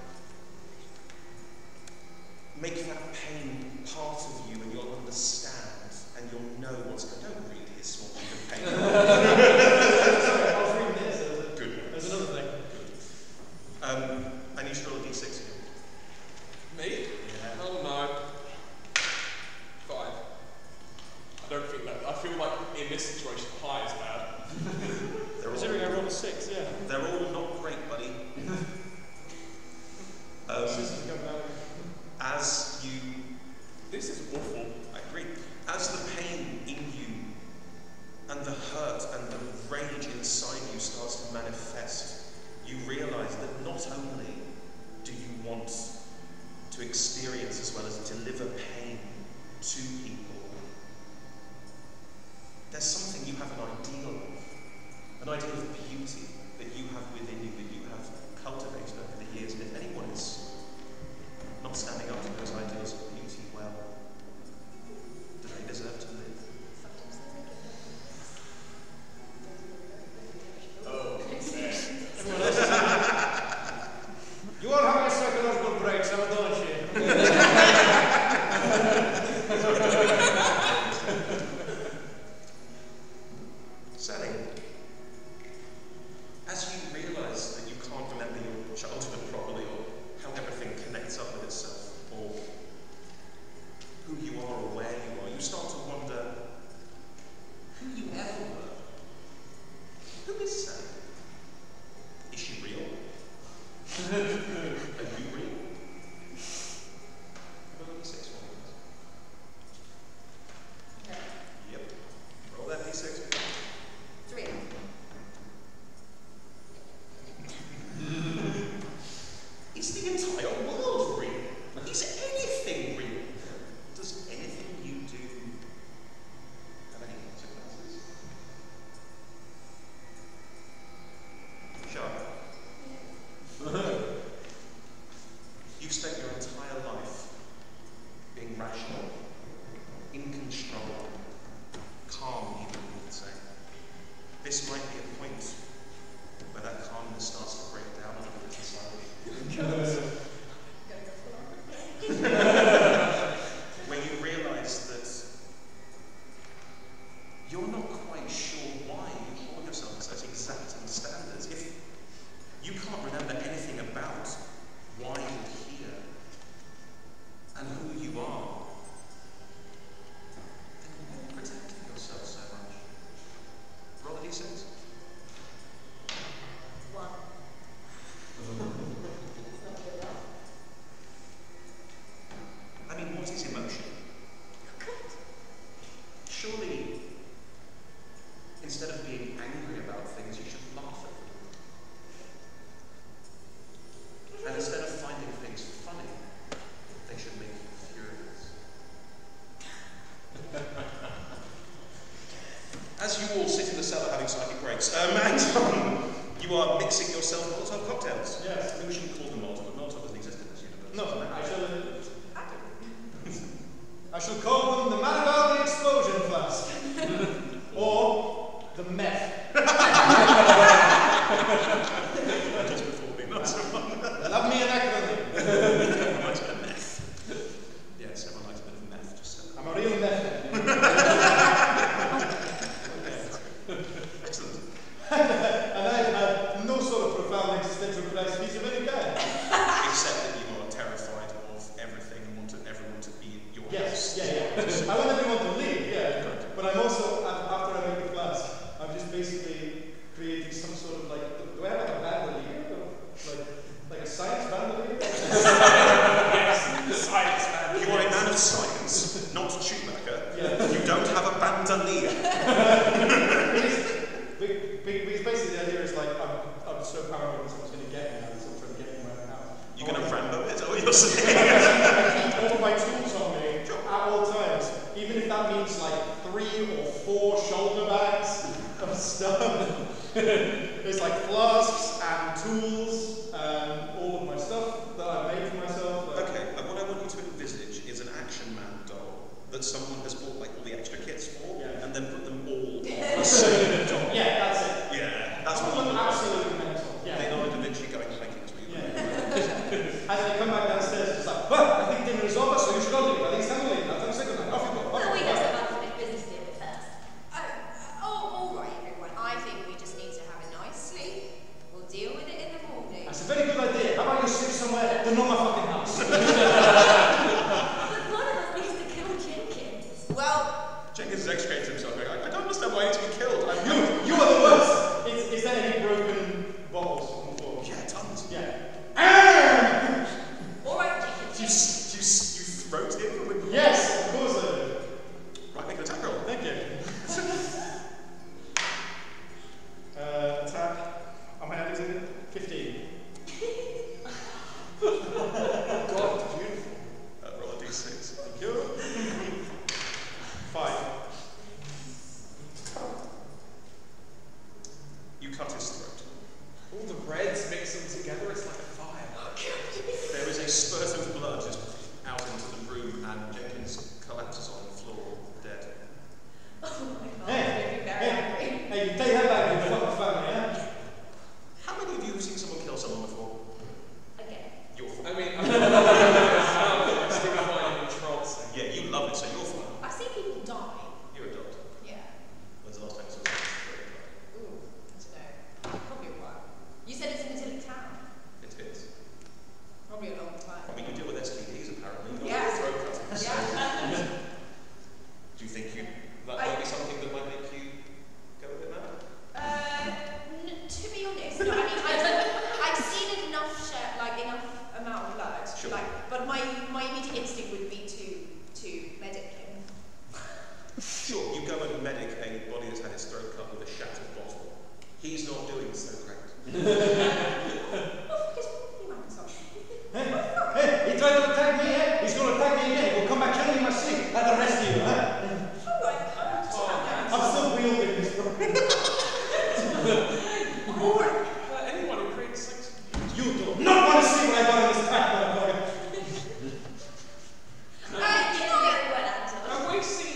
make that pain part of you and you'll understand and you'll know what's going on. Don't read his small bit of pain. Sorry, I was reading this. Good. There's another thing. Um, I need to roll a d six here. Me? Yeah. Oh no. Five. I don't think that. I feel like in this situation, high is bad. They're Considering I all, rolled a six, yeah. they're all not great, buddy. Um, Systems go down. as you, This is awful. I agree, as the pain in you and the hurt and the rage inside you starts to manifest, you realise that not only do you want to experience as well as deliver pain to people, there's something you have an ideal of, an ideal of beauty that you have within you, that you have cultivated over the years. And if anyone is not standing up to those ideals of beauty, well, do they deserve to live? Oh, Everyone else is You all have your psychological breaks, haven't you? incontrollable, calm even, you could say. This might be a point where that calmness starts to break down a little bit inside. Where you realise that you're not quite sure why you hold yourself to such exacting standards. If you can't remember anything about why you're here and who you are, then why are you protecting yourself so much? Roll a d six. One. I mean, what is emotion? Surely, instead of being angry about things, you should laugh at them. And instead of finding things funny, they should make you furious. As you all sit in the cellar having psychic breaks, um, and um, you are mixing yourself Molotov cocktails. Yes. Maybe we shouldn't call them Molotov, but Molotov doesn't exist in this universe. No, I shall. I shall call them the Marivaldi Explosion Flask. Or the meth. Just before me, not so much. Love me an acronym. Everyone likes a bit of meth. Yes, everyone likes a bit of meth, just so. I'm a real meth. Excellent. And I've had no sort of profound existential crises of any kind. Except that you are terrified of everything and want to, everyone to be in your Yes, house. yeah, yeah. I want everyone to leave, yeah. But I'm also, after I make the flask, I'm just basically creating some sort of like, do I have like a bandolier? Like, like a science bandolier? Yes, science man. You are a man of science, not Schumacher. Yeah. You don't have a bandolier. Because basically the idea is like, I'm, I'm so paranoid that someone's going to get me now, so I'm trying to get me right now. You're going to Rambo it, is that what you're saying? I keep all my tools on me at all times, even if that means like three or four shoulder bags of stuff. There's like flasks and tools and all of my stuff that I made for myself. Like, Okay, and what I want you to envisage is an Action Man doll that someone has bought like all the extra kits for, Yeah. and then put them all on the same doll. yeah, that's it. Yeah, that's what Someone you want. absolutely mental. Yeah. Leonardo da Vinci going hiking is what you want. Yeah. As they come back downstairs, it's like, well, I think dinner is over, so you should all leave. I think it's time to leave. Now, take a second. Off you go. Off Well, we you have go. some unfinished business to deal with first. Oh, uh, oh, all right, everyone. I think we just need to have a nice sleep. We'll deal with it in the morning. That's a very good idea. How about you sleep somewhere but not my fucking house? But one of us needs to kill Jenkins. Well, Jenkins has extricated himself. I, I don't understand why he needs to be killed. I'm You, you are the worst. Is, is there any broken bottles on the floor? Yeah, tons. Yeah. All right, You, Jenkins. s- you, s- you throat him with Yes, of course I do. Right, make an attack roll. Thank you. uh, attack. How many is it? Fifteen. God, beautiful. Uh, roll a d six. Thank you. Five. You cut his throat. All the reds mix them together, it's like a fire. There is a spurt of blood just out into the room, and Jenkins collapses on the floor, dead. Oh my god, Hey, I'm going to be very hey, angry. hey, you take that back and fuck the family, yeah? How many of you have seen someone kill someone before? Again. Your fault. I mean, I'm still finding the trolls. Yeah, you love it, so your fault. I've seen people die. You're a doctor. Yeah. When's the last time you saw someone? Ooh, I don't know. Probably a while. You said it's an idyllic town. It is. Probably a long time. I mean, you deal with S T Ds apparently, not Yeah. throat cutters. Yeah. Do you think you that I- might be something that might make you go a bit mad? Uh, n- to be honest, no. I mean, I've, I've seen enough, sh- like enough amount of blood. Sure. Like, but my my immediate instinct would be to to medic him. Sure, you go and medic a body that's had its throat cut with a shattered bottle. He's not doing so great. Oh, fuck, it's probably Microsoft. Hey, hey, he tried to attack me, eh? He's going to attack me again. He'll come back, kill me in my sleep, like the rest of you, huh? All right. I'm still wielding this. All right. Uh, anyone who creates sex. You do not want to see what I got in this pack, motherfucker. Uh, You're can doing I? very well, Anton. Have we seen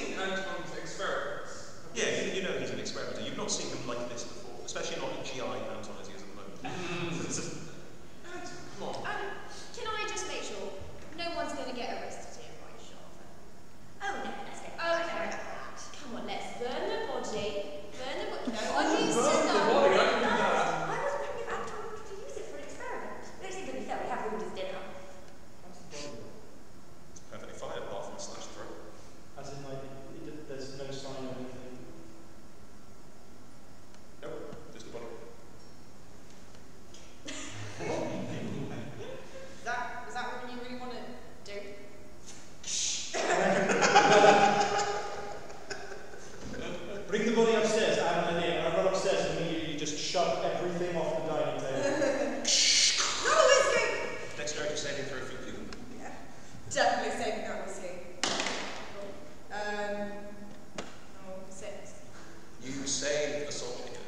Bring the body upstairs. I have an idea. I run upstairs and immediately just shove everything off the dining table. No whiskey! Dexterity saving throw for you. Yeah. Definitely saving that whiskey. Um, oh, six. You save a salt shaker.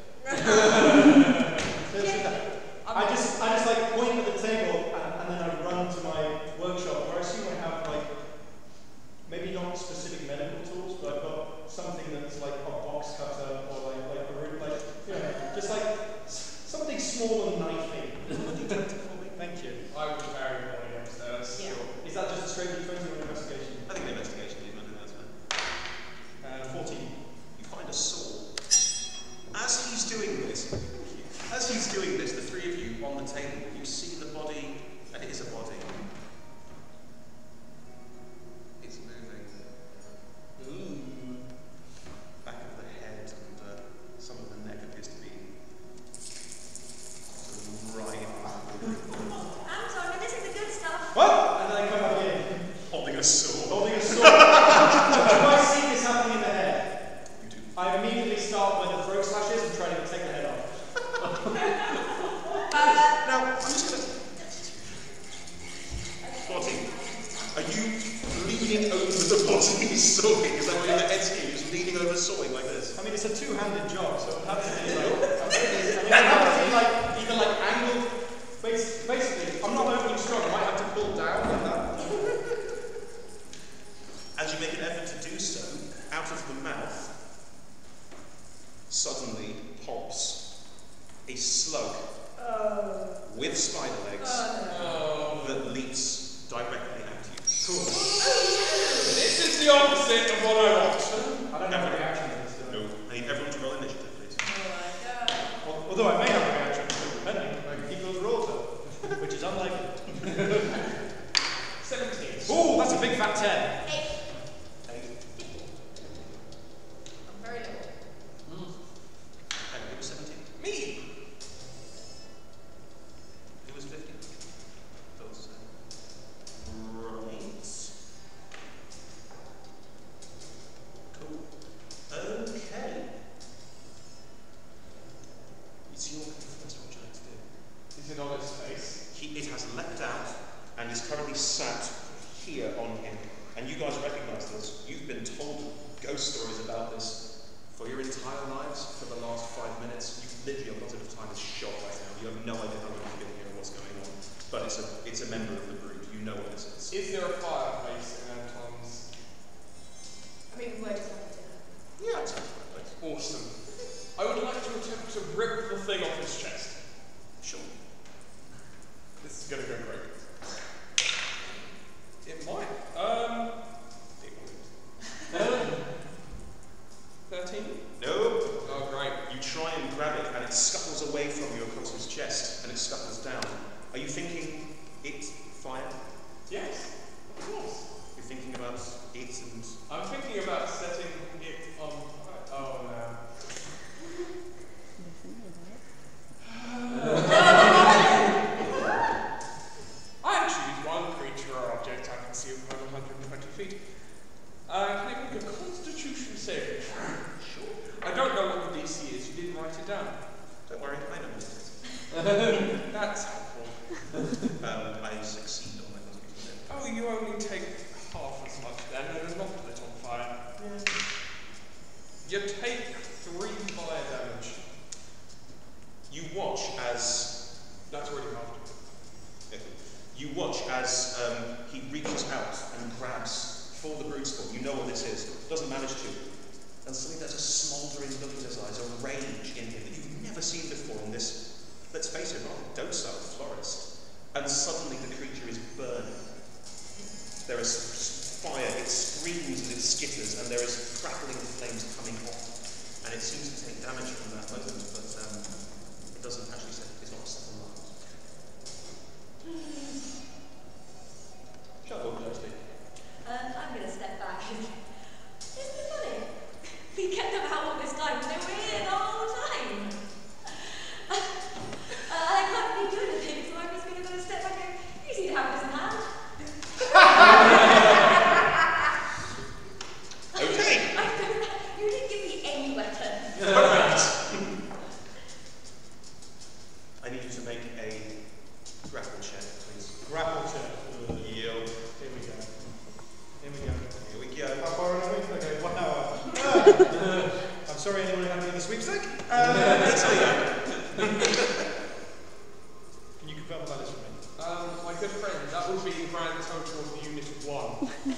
I just, I just like point at the table and, and then I run to my workshop where I assume I have like, maybe not specific medical tools, but I've got something that's like a box cutter or like, like a root, like, you know, just like s- something small and knifey. Thank you. I would carry the body upstairs. Yeah. Sure. Is that just a straight D twenty or an investigation? I think the investigation is going to do that. Uh, fourteen. You find a saw. As he's doing this, as he's doing this, the three of you on the table, you see the body, and it is a body. It's moving. Ooh. Back of the head and uh, some of the neck appears to be sort of writhing. Anton, this is the good stuff. What? And then I come back in, Holding a saw. holding a sword. Do I see this happening in the head? You do. I immediately start where the throat slash is and try to take the head off. Uh, Now, I'm just going to... fourteen. Are you leaning over the body sawing? Is that what your head's here? You're just leaning over sawing like this? I mean, it's a two-handed job, so it would have to be like, I mean, it would have to be like, either like angled, bas- basically, I'm not overly strong, I might have to pull down like that. As you make an effort to do so, out of the mouth suddenly pops a slug oh. with spider legs Oh. that leaps directly at you. Cool. This is the opposite of what I want. I don't have a reaction to this, though. No, I need everyone to roll initiative, please. Oh my god. Al- Although I may have a reaction, depending, I can keep those rolls up, which is unlikely. seventeen. Oh, that's a big fat ten. eight. Eight. I'm very little. And it was seventeen. Me! It was fifteen. Those, uh, right. Cool. Okay. It's your first what would you like to do? Is it on its face? He, it has leapt out and is currently sat here on him. And you guys recognize this. You've been told ghost stories about this for your entire lives for the last five minutes. You literally, a lot of time is shot right now. You have no idea how long you've been here and what's going on. But it's a, it's a member of the group. You know what this is. Is there a fireplace in Anton's? I mean, we're just having dinner. Yeah, it's right. Awesome. I would like to attempt to rip the thing off his chest. Sure. This is gonna go great. It might. Um. It won't. Thirteen. No. Oh, great. You try and grab it and it scuttles away from you across his chest and it scuttles down. Are you thinking it fire? Yes. Of course. You're thinking about it and... I'm thinking about setting it on fire. Oh no. I choose one creature or object I can see from one hundred twenty feet. Uh, can I make a Constitution saving throw? Sure. I don't know what the D C is. You didn't write it down. Don't worry, I know what it is. That's helpful. Um, I succeed on my constitution. Oh, you only take half as much then, and it's not lit on fire. You take three fire damage. You watch as That's already half. you watch as um, he reaches out and grabs for the brood spawn. You know what this is. Doesn't manage to. And suddenly there's a smouldering look in his eyes, a rage in him that you've never seen before in this, let's face it, rather docile florist. And suddenly the creature is burning. There is fire, it screams and it skitters, and there is crackling flames coming off. And it seems to take damage from that moment, but um, it doesn't actually set, it's not set alight. Shut up, Kirsty. Um, I'm going to step back. Isn't it funny? We kept them out all this time, so we're here the whole time. uh, I can't really do anything, so I'm just going to step back and you seem to have this in hand. sweepstake. Um, Can you confirm what that is for me? Um, my good friend, that would be the grand total of the unit of one.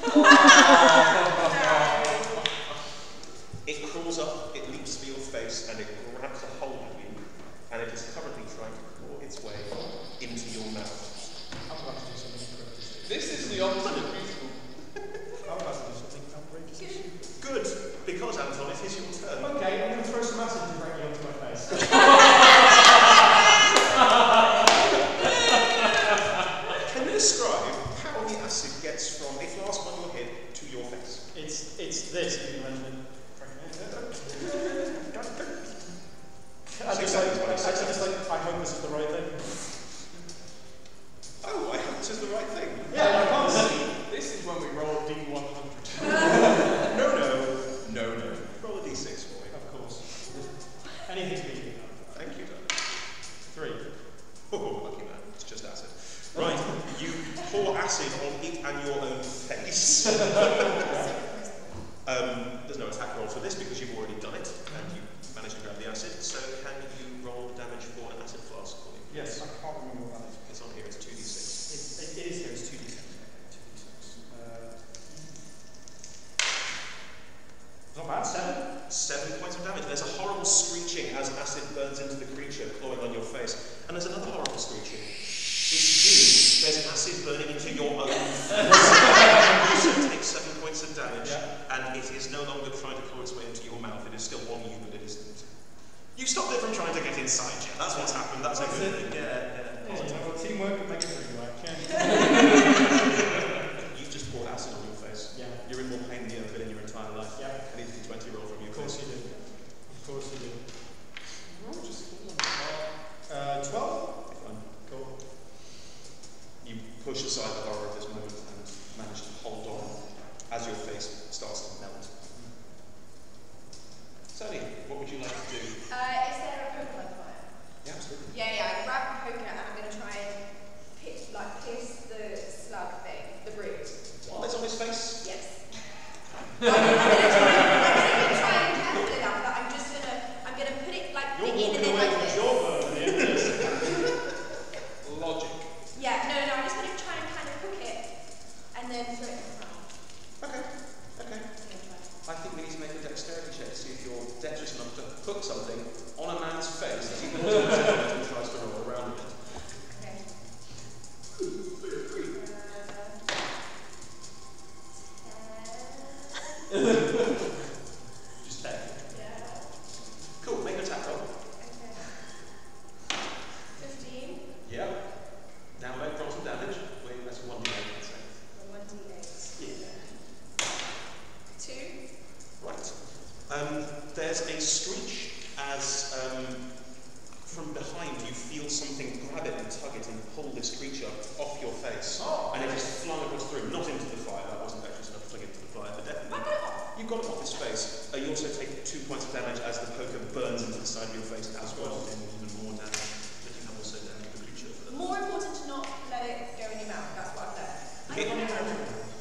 It crawls up, it leaps for your face, and it grabs a hold of you, and it is currently trying to claw its way into your mouth. I'm about to do something incredible. This is the opposite of beautiful. I'm about to do something outrageous. Good, because Anton, it is your turn. Okay, I'm going to throw some acid directly onto my face. Can you describe how the acid gets from a flask on your head to your face? It's it's this. You can imagine it. I just like, I just like, I hope this is the right thing. Oh, I hope this is the right thing. Yeah, I can't see. This is when we roll D one hundred. No, no, no, no. Roll a d six for me. Of course. Anything's beating it. Thank you, darling. Three. Oh, lucky man. It's just acid. Right, you pour acid on it and your own face. um, there's no attack roll for this because you've already done it and you managed to grab the acid. So can you roll damage for an acid flask for me? Yes, I can't remember what that is. It's on here, it's two d six. It's, it, it is here, it's two d six. two d six. Uh, not bad, seven. Seven points of damage. There's a horrible screeching as acid burns into the creature, clawing on your face. And there's another horrible screeching. It's you. There's acid burning into your own face. You also take seven points of damage, Yeah. and it is no longer trying to claw its way into your mouth. It is still on you, but it isn't. You stopped it from trying to get inside you. That's what's happened. That's a That's good it. thing. Yeah, yeah. Yeah, you know, well, teamwork can make a dream work, yeah. You've just poured acid on your face. Yeah. You're in more pain than you've ever been in your entire life. Yeah. I need a d twenty roll from you. Of course you do. Of course you do. Oh, just Uh, twelve? Fine. Cool. You push aside the horror of this moment and manage to hold on as your face starts to melt. Sally, what would you like to do? Uh, is there a poker on fire? Yeah, absolutely. Yeah, yeah, I grab the poker and I'm going to try and pitch, like, pierce the slug thing, the root. While it's on his face? Yes. I'm going to try, I'm going to try and careful enough that I'm just going to, I'm going to put it, like, You're put it in walking and then away like from this. your bird at the end of this. logic. Yeah, no, no, I'm just going to try and kind of hook it and then throw it in front. Okay, okay. I think we need to make a dexterity check to see if you're dexterous enough to hook something on a man's face as he pulls it out and tries to roll around it. Okay. Uh, Just ten. yeah. Cool, make an attack roll. Okay. Fifteen. Yeah. Now make roll some damage. Wait, that's one d eight, let's say. One d eight. Yeah. Two. Right. Um, there's a screech as um, from behind you feel something grab it and tug it and pull this creature off your face. Oh. And it is flung across the room, not into the fire. That wasn't actually enough to fling it into the fire, but definitely. I got it off. You got it off his face. Uh, you also take two points of damage as the poker burns into the side of your face as well, doing even more damage. But you have also damaged the creature for that. More important to not let it go in your mouth. That's what I've learned. I Okay. think Oh,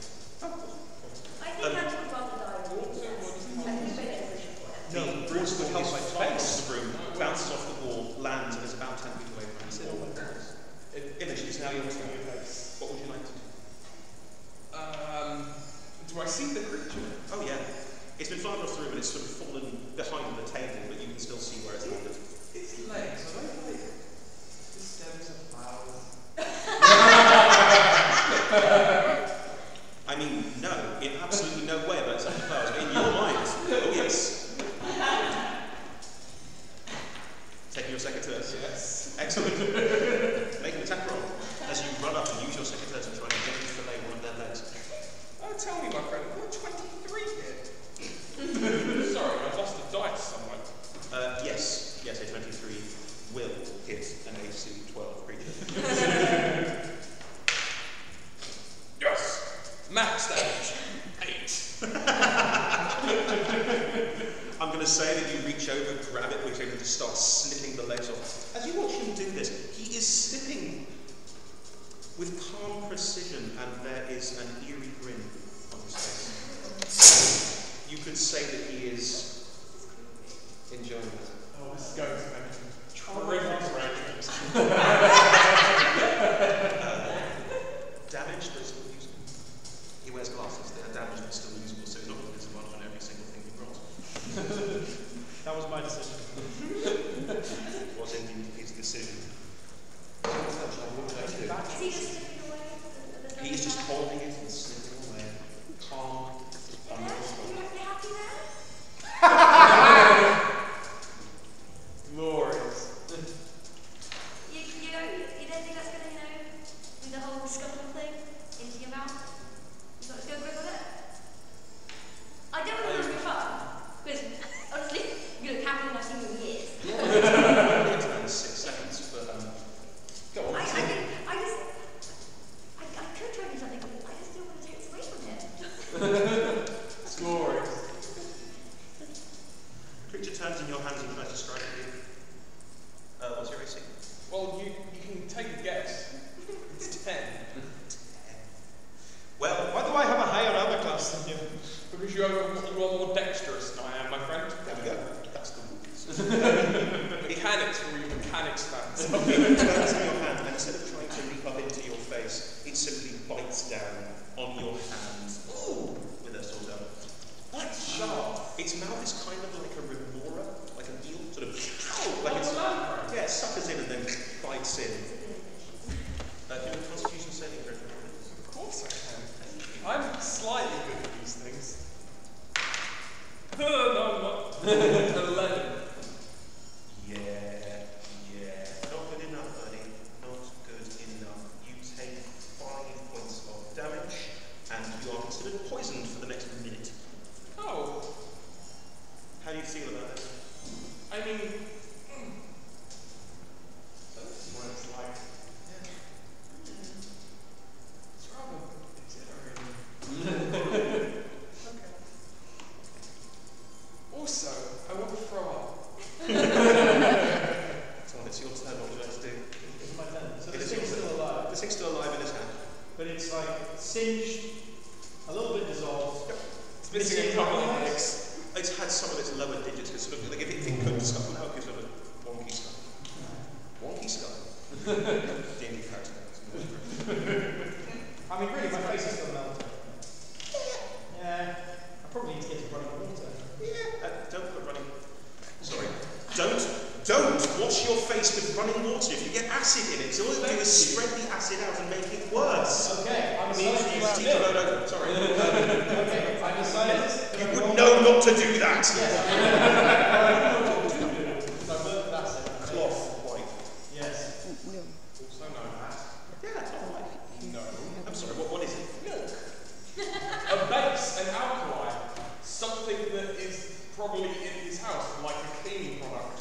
I think Um, Anton would rather die than lose. I think it's very beneficial for him. The No, water Bruce would ball help is my flying face. across the room, bounces off the wall, lands, and is about ten feet away from you. Image, it's now your turn. What would you like to do? Um, do I see the creature? Oh yeah. It's been flying across the room and it's sort of fallen behind the table, but you can still see where it's landed. Its legs, are they like the stems of flowers? I mean, no, in absolutely no way about such flowers, but in your mind, oh yes. Taking your second turn. Yes. Excellent. Make an attack roll as you run up and use your second turn to try and gently fillet one of their legs. Oh, tell me, my friend, I've got twenty-three here. Sorry, I've lost the dice somewhere. Uh, yes, yes, a twenty-three will hit an A C twelve creature. Yes! Max damage. Eight. I'm going to say that you reach over, grab it, reach over, and just start snipping the legs off. As you watch him do this, he is snipping with calm precision, and there is an eerie grin on his face. You could say that he is enjoying it. Oh, this is going to make some terrific arrangements. uh, damage, but still usable. He wears glasses, they are damaged but still usable, so he's not going to disadvantage on every single thing he rolls. That was my decision. It was indeed his decision. What would I do? Is he just slipping away? He's just holding it and slipping away. Calm, Yeah, unreasonable. you happy there? Glorious. You, you know, you don't think that's going to, you know, do the whole scuttle thing into your mouth? You got to go grip on it? I don't want to be fun, because honestly, you look happier than I've seen you in years. It's been six seconds, but um, go on. I, I, think, I just, I, I could try to do something, but I just don't want to take this away from him. It's glorious. Creature turns in your hands and tries to strike at you. Uh, what's your A C? Well, you, you can take a guess. It's ten. Well, Why do I have a higher armor class than you? Because you are, you are more dexterous than I am, my friend. there we go. That's the rules. Mechanics for you mechanics fans. It turns in your hand, and instead of trying to leap up into your face, it simply bites down on your hand. Ooh, with a sword down. That's sharp. Its mouth is kind of like a remora, like an eel, sort of, like it's, Oh, yeah, it suckers in and then bites in. Uh, do you have a constitution saving throw? Of course I can. I'm slightly good at these things. No, no, not. eleven. Yeah, yeah. Not good enough, buddy. Not good enough. You take five points of damage, and you are considered poisoned for the next minute. Oh, How do you feel about it? I mean, mm, that's what it's like. Yeah. It's rather exhilarating. Okay. Also, I want to throw up. Tom, it's your turn. What would you like to do? It's my turn. So It this is thing's your turn. still alive, This thing's still alive in his hand. but it's like singed, a little bit dissolved. It's missing a couple of legs. It's had some of its lower digits. It's sort of like if it, it could scuffle out, gives it a wonky skull. Wonky skull. D and D character. I mean, really, my face is still melted. Yeah, I probably need to get to running water. Yeah. Uh, don't put running. Sorry. Don't. Don't wash your face with running water. If you get acid in it, all it will do is spread the acid out and make it worse. Okay, I'm a It means you scientist. steep no, no, sorry. Okay, I'm a scientist. You would know not to do that. Yes, I know what to do. Because I worked with acid. Cloth white. Yes. Also known as Yeah, cloth white. no. I'm sorry. What? What is it? Milk. A base, an alkali, something that is probably in his house, like a cleaning product.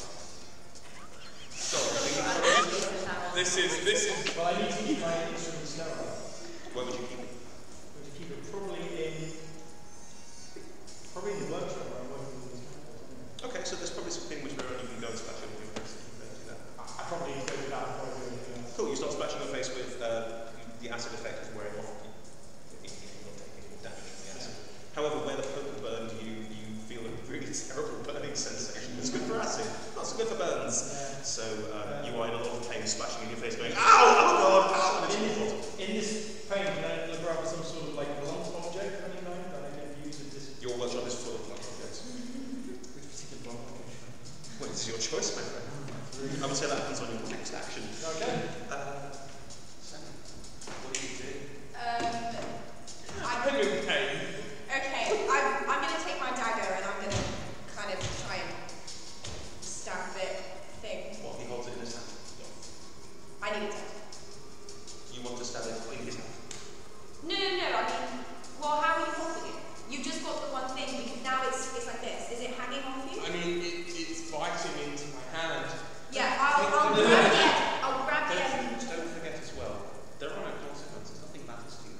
Sorry. This is this is Well, I need to keep my instrument sterile. Where would you keep it? I'm going to keep it probably in, probably in the workshop where I'm working with these chemicals. Okay, so there's probably something which where you can go and splash over your face. You can do that. I, I probably need to go to that before I do anything else. Cool. You start splashing your face with uh, the acid effect is wearing off. You, you're not taking any damage from the acid. However, where the poker burned, you you feel a really terrible burning sensation. It's good for acid, not so good for burns. Yeah. So uh, you are in a lot of pain, splashing in your face, going, "Ow! Oh God! Ow!" And it's In, your fault. in this pain, can I look around for some sort of like blunt object of any kind that I can use with this? Your workshop is full of blunt objects. Which particular blunt object? Well, it's your choice, my friend. I would say that happens on your next action. Okay. Uh, Sam, what do you do? Um, I'm in pain. okay, I'm, I'm going to take my dagger and I'm going to kind of try and stab it thing. What, he holds it in his hand? I need it. You want to stab it in his hand? No, no, no, I mean, well, how are you holding it? You just got the one thing because now it's it's like this. Is it hanging off you? I mean, it, it's biting into my hand. Yeah, I'll, I'll grab the end. I'll grab the Don't, end. don't forget as well, there are no consequences. Nothing matters to you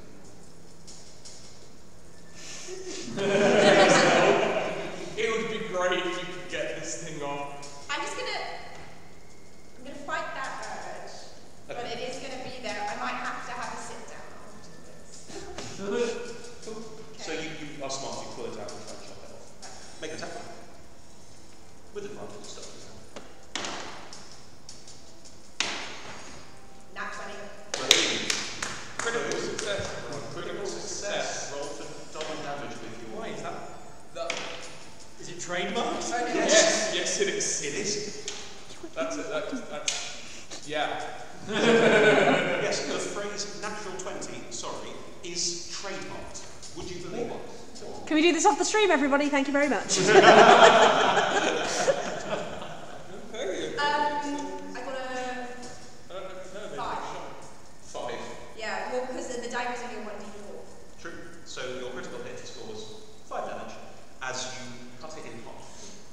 anymore. It would be great if you could get this thing off. I'm just gonna, I'm gonna fight that urge, but Okay. it is gonna be there. I might have to have a sit down after this. So you, you are smart, you pull it out and try to chop it off. Make an attack roll. With advantage and stuff. Nat twenty. Critical success. Critical success. Roll for double damage with your. Why is that? That. Is it trademarked? Yes, yes, it is. It is. That's it. That, that's. Yeah. Yes, the phrase natural twenty, sorry, is trademarked. Would you believe it? Can we do this off the stream, everybody? Thank you very much. Um, I got a five. Five. Yeah, well, because the die was only a one d four. True. So your critical hit scores five damage as you cut it in half.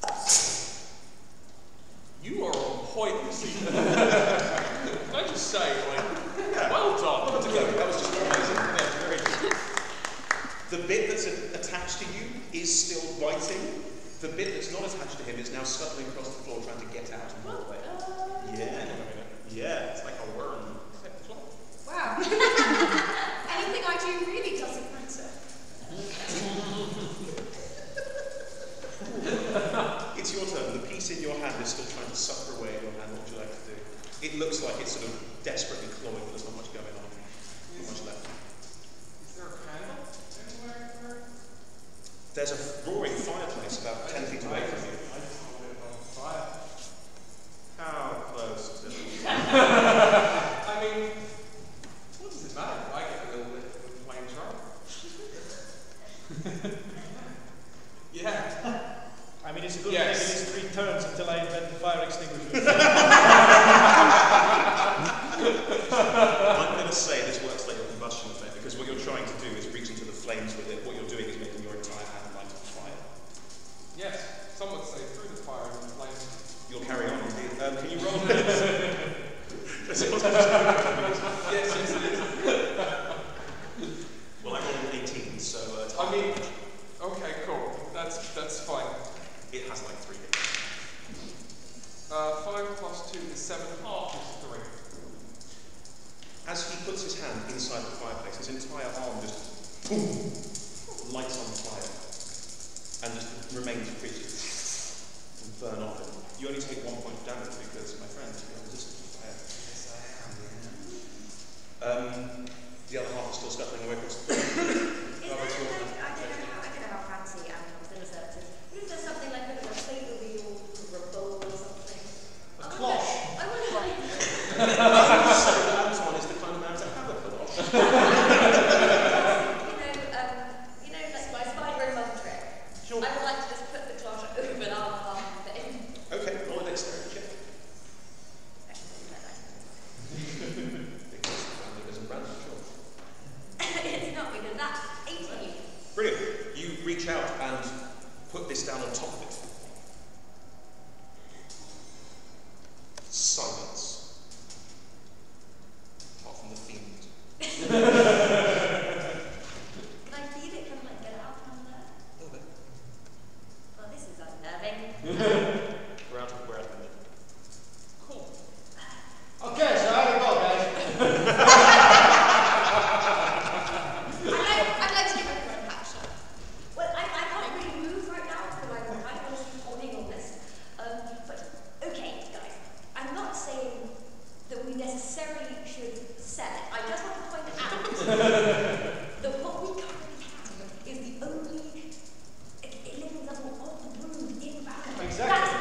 You are on point this evening. Can I just say, like, Yeah. well done. Well to go. That was just amazing. Yeah, very good. The bit that's a attached to you is still biting. The bit that's not attached to him is now scuttling across the floor trying to get out and run away. Yeah. Yeah, it's like a worm. Wow. Anything I do really doesn't matter. It's your turn. The piece in your hand is still trying to suck away at your hand. What would you like to do? It looks like it's sort of desperately clawing, but there's not much going on. Not much left. Is there a candle anywhere? There's a roaring fireplace about ten feet away from you. I just hold it on fire. How close to the I mean, what does it matter if I get a little bit of flames, right? Yeah. I mean, it's a good Yes. thing it is three turns until I invent the fire extinguisher. I'm going to say this works like a combustion effect because what you're trying to do is reach into the flames with it. What you're doing is making your entire hand light on fire. Yes. Some would say through the fire and the flames. You'll carry on indeed. Um, can you roll? Yes, yes, it is. Well, I rolled an eighteen, so uh, I mean, okay, cool. That's that's fine. it has like three hits. Uh, five plus two is seven. Half is three. As he puts his hand inside the fireplace, his entire arm just boom, lights on fire and just remains rigid and burn off it. You only take one point of damage because, my friend, you are resistant to fire. Yes, I am. Um, the other half is still scuttling away across the floor. Is there, like, I don't know how, I don't know how fancy Anton's research is. Is there something like a little favour wheel or a bowl or something? A I cloche. wonder- I wonder what it So Anton is the kind of man to have a cloche. You know, um, you know, like my spider and mum trick. Sure. I would like to just put the cloche over the arm half thing. Okay, roll a dexterity check. Because family isn't branded, sure. It's not because that's eighteen. Brilliant. You reach out and put this down on top of it. Silence. Apart from the fiend. Can I feel it kind of like get out from there? A little bit. Well, this is unnerving. We're out of we're out of minute. Cool. Okay, so how do we go, guys? I'd like, I'd like to give it a quick action. Well, I, I can't really move right now because I'm kind of just holding on this. Um, but okay, guys, I'm not saying that we necessarily should sell it. I just want to point out that what we currently have is the only living level of the room in Valor. Exactly. That's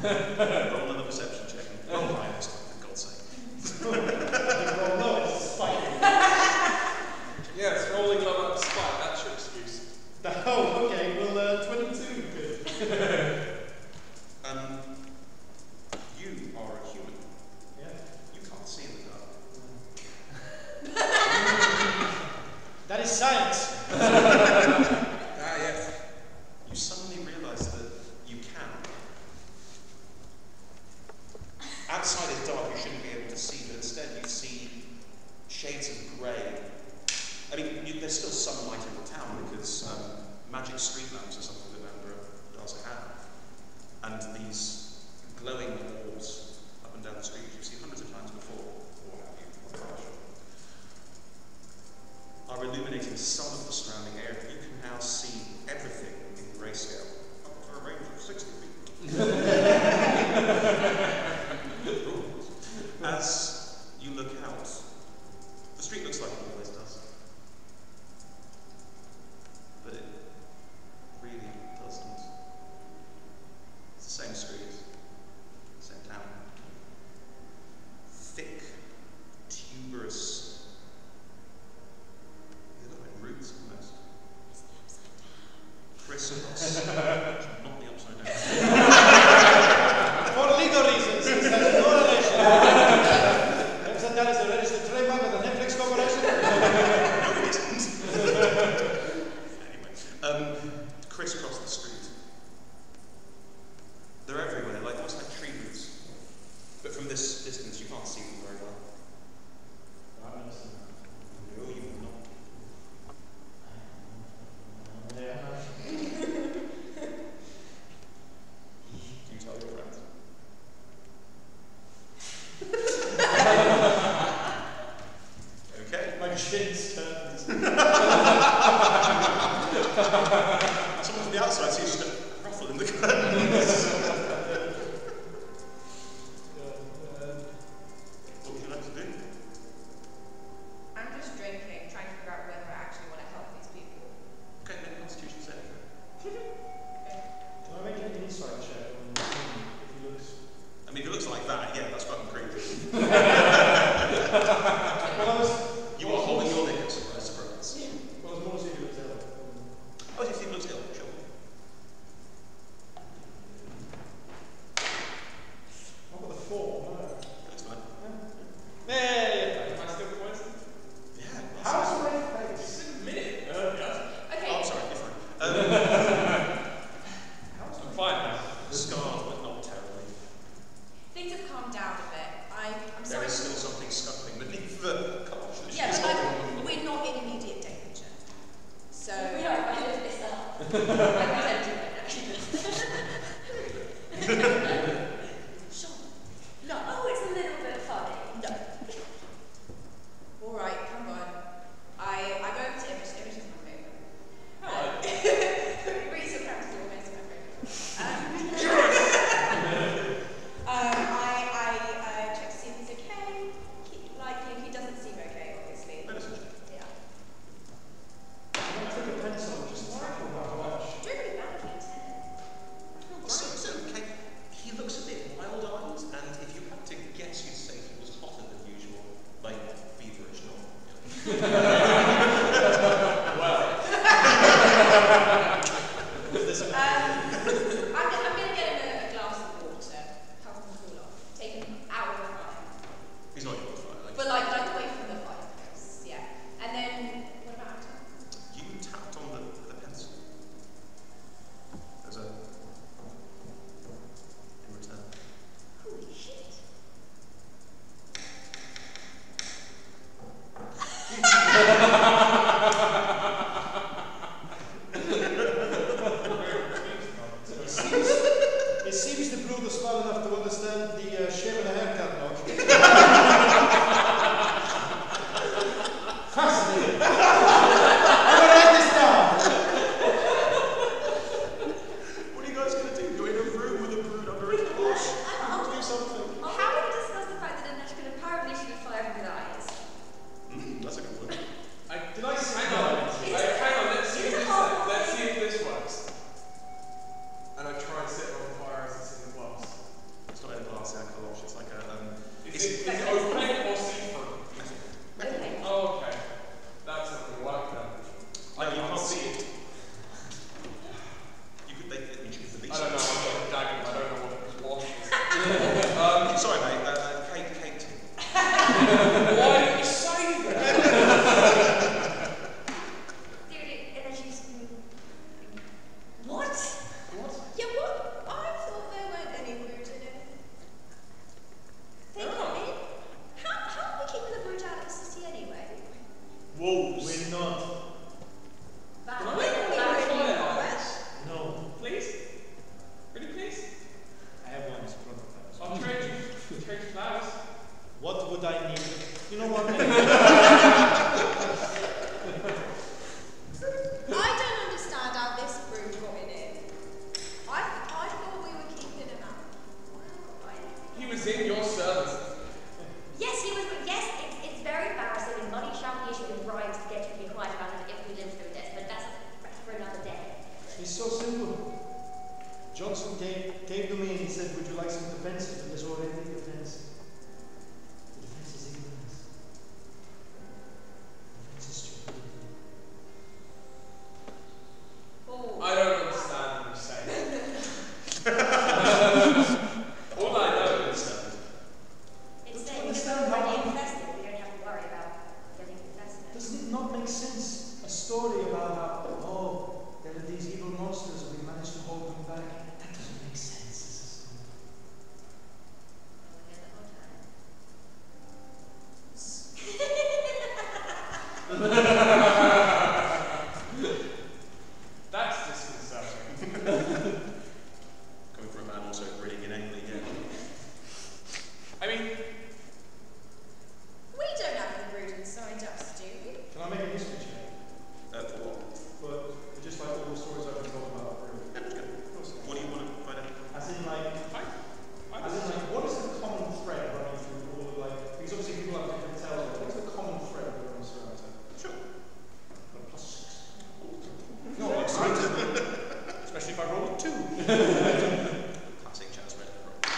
Roll another perception check. Roll high this time, for God's sake. Well, no, it's spite. Yes, rolling low up spite, that's your excuse. Oh, okay, well, uh, twenty-two, good. um, you are a human. Yeah. You can't see in the dark. That is science. Ah, yes. You suddenly realise that you can. Outside is dark, you shouldn't be able to see, but instead you see shades of grey. I mean, you, there's still some light in the town because um, magic street lamps are something that Edinburgh does have. And these glowing orbs up and down the street you've seen hundreds of times before, or have you, or not sure, are illuminating some of the surrounding area. You can now see everything in grayscale, up to a range of sixty feet. As you look out, the street looks like it always does. But it really doesn't. It's the same street, same town. Thick, tuberous. They look like roots almost. It's the upside down. Crisscross. Not the upside down. For legal reasons, it has no relation. Upside down is a registered trademark of the Netflix Corporation. No, it isn't. Anyway, um, crisscross the street. They're everywhere, like almost like tree roots. But from this distance, you can't see them very well. No, you will not. Yeah. Do you tell your friends? Okay. My shins curtains. Someone from the outside sees just a ruffle in the curtains. What would you like to do? I'm just drinking, trying to figure out whether I actually want to help these people. Okay, make a constitution saving throw. Can I make an insight check on him if he looks... I mean, if it looks like that, yeah, that's fucking creepy. Well, I was... You are holding your liquor, surprise, surprise. Well, I was more to see if he looks ill. Oh, you think it looks ill? Sure. I've got the four, no. That's fine. Yeah, yeah, yeah. Am I still poisoned? Yeah. How's my face? Just a minute. Uh, yeah. Okay. Oh, I'm sorry, you're fine. Um, I'm fine now. scarred, but not terribly. Things have calmed down a bit. I, I'm There sorry. is still something scuttling beneath the couch that Yeah, she's but holding. like, we're not in immediate danger. So. We don't, I live this up. I pretend to right now. Sure. No. Oh, it's a little bit funny. No. All right, come on. I I go over to Image. Image is my favourite. Hello. Reese and Practice are almost my favourite. Um, um, I I uh, check to see if he's okay. He, like if he doesn't seem okay, obviously. Medicine check. Yeah. I'm going to take a pencil and just tackle that watch. Doing really badly. So, so, okay, he looks a bit wild-eyed, and if you had to guess, you'd say he was hotter than usual, like feverish, not. Well. There's a- Um, I'm, I'm going to get him a, a glass of water, help him cool off, take him out of the fire. He's not your fire, like. But like, like away from the fireplace, yeah. And then, what about Anton? You tapped on the, the pencil. There's a. In return. Holy shit. It seems, it seems the brood is smart enough to understand the uh, shave and a haircut knock. Fascinating. I'm going to write this down. What are you guys going to do? Go in a room with a brood under a couch? Do something. How do we discuss the fact that Anesh can apparently shoot fire with eyes? Mm, that's a good one. I, Did I say hang on. that? I, hang on. Let's see if It's a this. hard Let's one. see if this works. And I try and set it on fire as it's in the glass. c'est un coloche. It's like a. Um, Is it's, it, is it opaque or see-through? Okay. Oh, okay. That's something like that. I you can't see it. You could make it. You could I release don't know. it. I'm not a dagger. I don't know what a coloche is. um, Sorry, mate. Uh, uh, Kate, Kate. Why didn't you say that? Dude, and then she's. What? What? Yeah, what? I thought there weren't any brood in it. Think Oh. of it. How, how are we keeping the brood out of the city anyway? Wolves. We're not. Bad. Can I We make don't a need fire? any forest. No. Please? Really, please? I have one. It's prototype. I'll trade you. Trade you flowers. What would I need? You know what? I don't understand how this brood got in it. I, I thought we were keeping him out. He was in your service. Yes, he was. Yes, it's, it's very embarrassing and money shouting issue and bribes to get you to be quiet about it if we live through this, but that's, that's for another day. It's so simple. Johnson came, came to me and he said, would you like some defense? But there's already a defense. The defense is ignorance. The defense is stupidity. Oh. I don't understand what you're saying. All I know is that It's Don't saying you we're understand how already I'm- infested, we don't have to worry about getting infested. Doesn't it not make sense? A story about how, oh, there are these evil monsters and we managed to hold them back. That doesn't make sense as a story. that's disconcerting. Coming from a man also grinning inanely again. I mean, We don't have the brood inside us, do we? Can I make a history check? Uh, for what? But just like all the stories I've been told about Brew. Yeah, that's good. What do you want to find out? As in like, I, I as in like, what is the common thread running through all of like, because obviously people have different tales, but what's the common thread that runs throughout it? Sure. Got a plus six. No, I'm excited. Especially if I roll a two. Classic Chaz Red.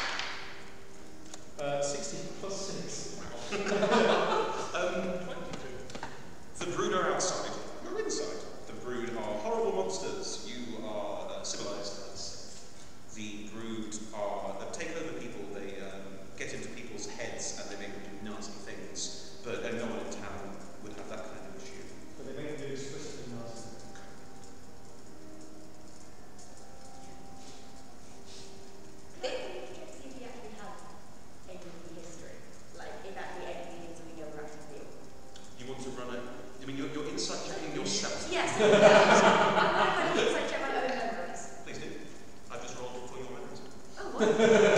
Uh, sixty plus six. Um, the brood are outside. You're inside. The brood are horrible monsters. You are uh, civilized, let's say. The brood are they take over people. They um, get into people's heads and they make them do nasty things. But uh, no one in town would have that kind of issue. But they make it explicitly nasty. Maybe we could check to see if we actually have any history. Like, if actually anything is we know we're actually real. You want to run it? I mean, you're, you're inside checking yourself. Yes, yeah. I'm going to find inside check my own memories. Please do. I've just rolled for your memories. Oh, what?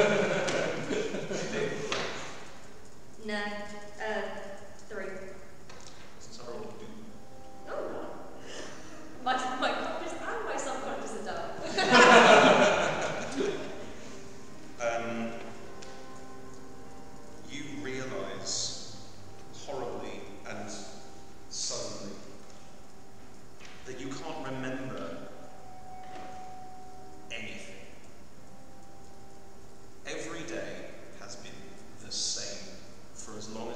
No. Uh, three. Since I rolled a two. Oh. My, my conscious and my subconscious are done. Um, you realise horribly and suddenly that you can't remember anything. Every day has been the same for as long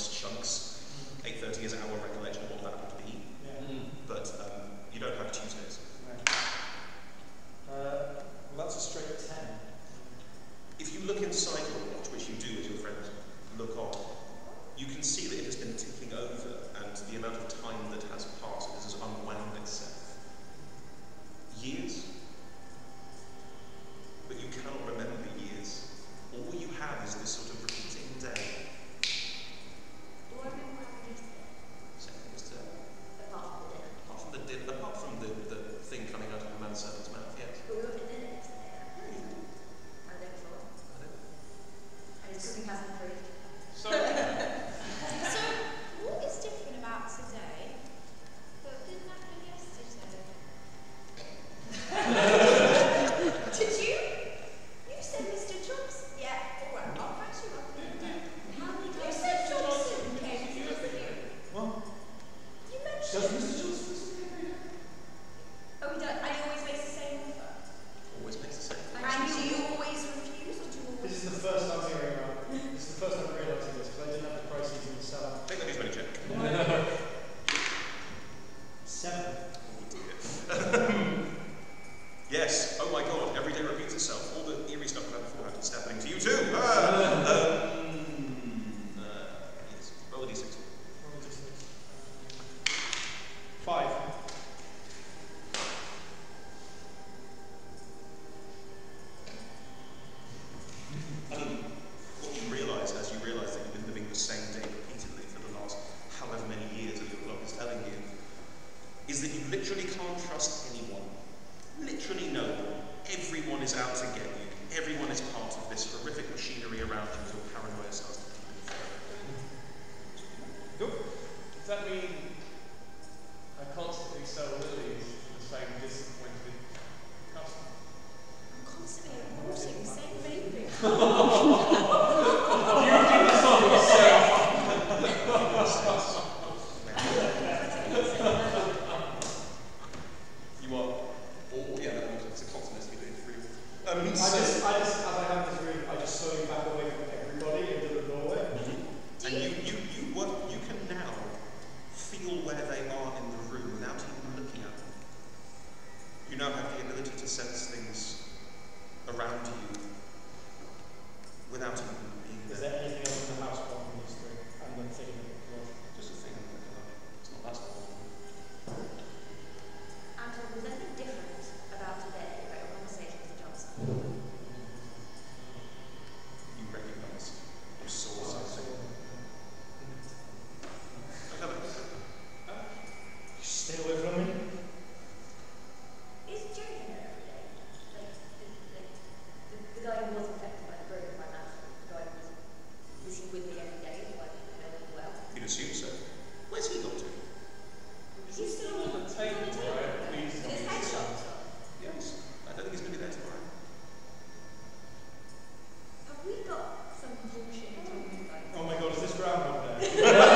nice chunks. eight thirty is our recollection of what that would be, Yeah. Mm. but um, you don't have Tuesdays. Right. Uh, well, that's a straight ten. If you look inside your watch, which you do as your friends look on, you can see that it has been ticking over, and the amount of time that has passed has unwound itself. Years? But you cannot remember years. All you have is this sort of repeating day. Do I remember what happened yesterday? Same thing as today. Apart from the dinner. Apart from the din apart from the, the thing coming out of the manservant's mouth, yes. But we went to dinner yesterday. And the day before. And his cooking hasn't improved. So, So, what is different about today that didn't happen yesterday? Did you? You said Mister Johnson. Yeah, all right, I'll catch you up. How many You times said Johnson came to visit you. What? You Does mentioned. Mister Johnson visit me every day? Oh, he does. And he always makes the same offer. Always makes the same thing. And do you always refuse, or do you always? This is the first I'm hearing about. This is the first I'm realising this because I didn't have the prices in the cellar. Take that newspaper check. Seven. Oh dear. Yes, oh my god, every day repeats itself. All the eerie stuff about beforehand is happening to you too. Ah, um, uh, yes, roll a d six. Five. I mean, what you realise as you realise that you've been living the same day repeatedly for the last however many years that your clock is telling you, is that you literally can't trust anyone. Literally no one. Everyone is out to get you. Everyone is part of this horrific machinery around you as your paranoia starts to keep you. does that mean I constantly sell lilies to the same disappointed customer? I'm constantly reporting the same baby. You did this on yourself. You are, oh yeah, that looks like a continent you do it through. Um, I so- just, I just, as I have this room, I just slowly back away from everybody into the doorway. And you, you, you, work, you can now feel where they are in the room without even looking at them. You now have the ability to sense things around you without even being Is there. there anything else in the house apart from these three? And then thinking of well, Just a thing in the car. It's not that small. Anton, was anything different about today, about your conversation with Johnson? You recognise. You saw something. Have a- stay away from me. Is Joe here every day? Like, the, the, the, the guy who was affected by the broken financial, the guy who was, was he with me every day? Like, you know him well? You'd assume so. Where's he got to? He's still on on the table, he's on the right? Please With don't his be head so- shot. Yes. I don't think he's going to be there tomorrow. Have we got some bullshit talking about? Oh my god, is this Groundhog Day?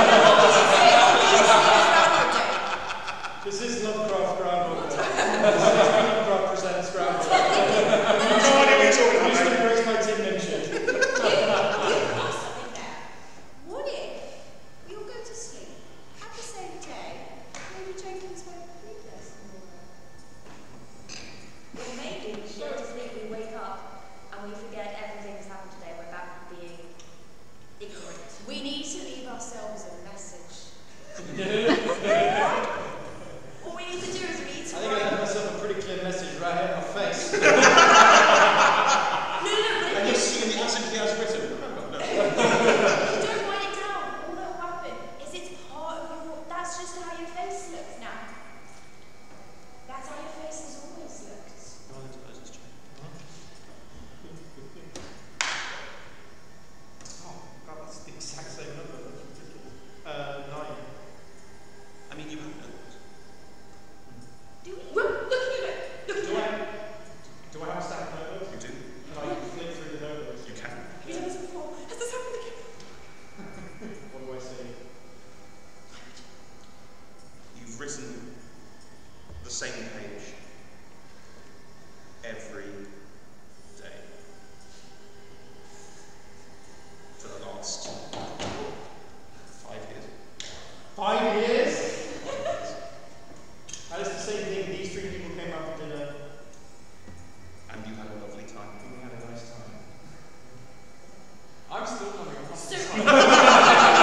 This is Lovecraft Groundhog Day. This is Lovecraft presents Groundhog Day. No idea what you're talking I'm just about, going mate. to break my tin min shit. You've got something there. What if we all go to sleep, have the same Five years? That is the same thing. These three people came out for dinner. And you had a lovely time. And we had a nice time. I'm still having a So- lovely time.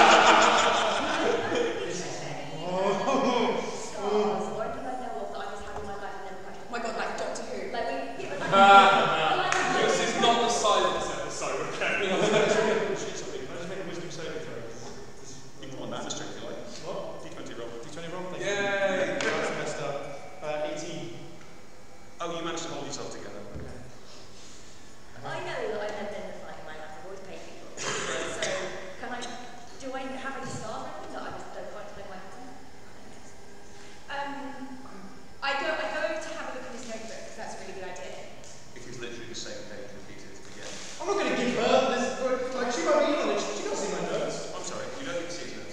Oh. Stars, or anything I know of that I just had in my life and never questioned. Oh my god, like Doctor Who. Like, we, yeah, but like, Ah, like, this is not the silence episode, okay? Can I just make a wisdom saving throw? You can go on that, just check if you like. What? D twenty roll. D twenty roll? Thank you. Yay! That's messed up. Uh, eighteen. Oh, you managed to hold yourself together. Okay. I know that I've never been flying in my life. I've always paid people. So, can I, do I have any stars or anything that I just don't quite explain my Um, I go, I go to have a look at his notebook, because that's a really good idea. It is literally the same page repeated again. I'm not going to give her this. Like, she might be in on it. She can't see my notes. I'm sorry, you don't need to see his notes.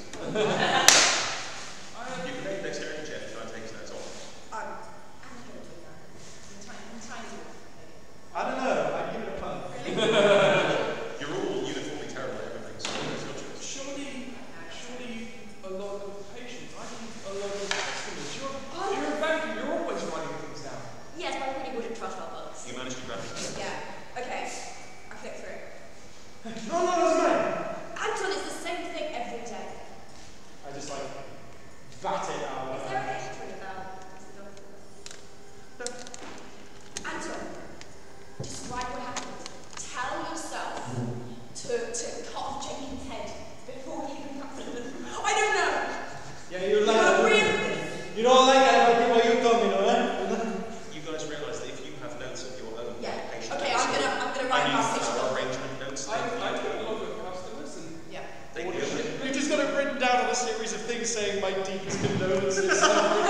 You can make this here in the chair to try and take his notes off. Um, I'm not going to do that. I'm trying, I'm trying to. I don't know. I'd give it a punt. You're all uniformly terrible at everything, so it's your choice. Surely, surely a lot of patients, I think a lot of customers, you're, you're a banker, you're always writing things down. Yes, but I really wouldn't trust our books. You managed to grab his notes. Yeah. Okay. I flick through. No, no, that's mine. Anton, it's the same thing every day. I just like bat it out. Is there a history about this doctor? Anton, describe what happened. Tell yourself to, to cut off Jenkins' head before he even comes in. I don't know. Yeah, you're No, like. really. You don't like that about what you've done, you know, eh? You guys realise that if you have notes of your own Yeah. patient Okay, notes, I'm gonna, I'm gonna write and my you picture. have arrangement notes, I, then I you put a lot of customers and Yeah. they do it. We've just got it written down on a series of things saying my deepest condolences. I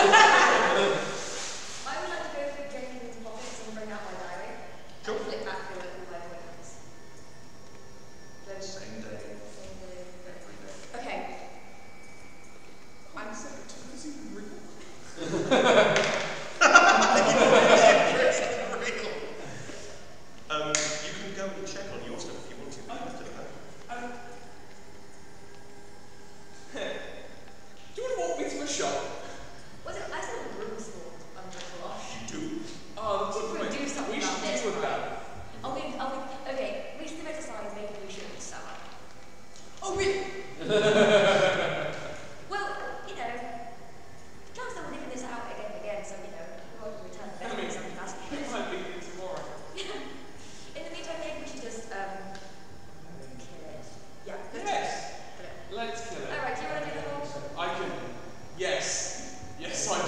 would like to go through Jenkins' pockets and bring out my diary. Sure. And flip back through it all my appointments. Those Same day, same day, every day. Okay. I'm sick. Is he real? Real. Um, you can go and check on your stuff if you want to. I- After that. Um, do you want to walk me to a shop? Was it? I said a broom storm under the wash. You do. Um, Did we do something we about should this, do with right? that. Are we, are we, okay, recent exercise, maybe we shouldn't summer. Oh, really? Well, you know, chance that we're living this out again and again, so, you know, we'll return I better mean, in some capacity. it might be here tomorrow. In the meantime, maybe we should just, um, kill it. Yeah. let's Yes. do it. Let's kill it. Alright, do you want to do the whole? I can. Yes. Yes, I do.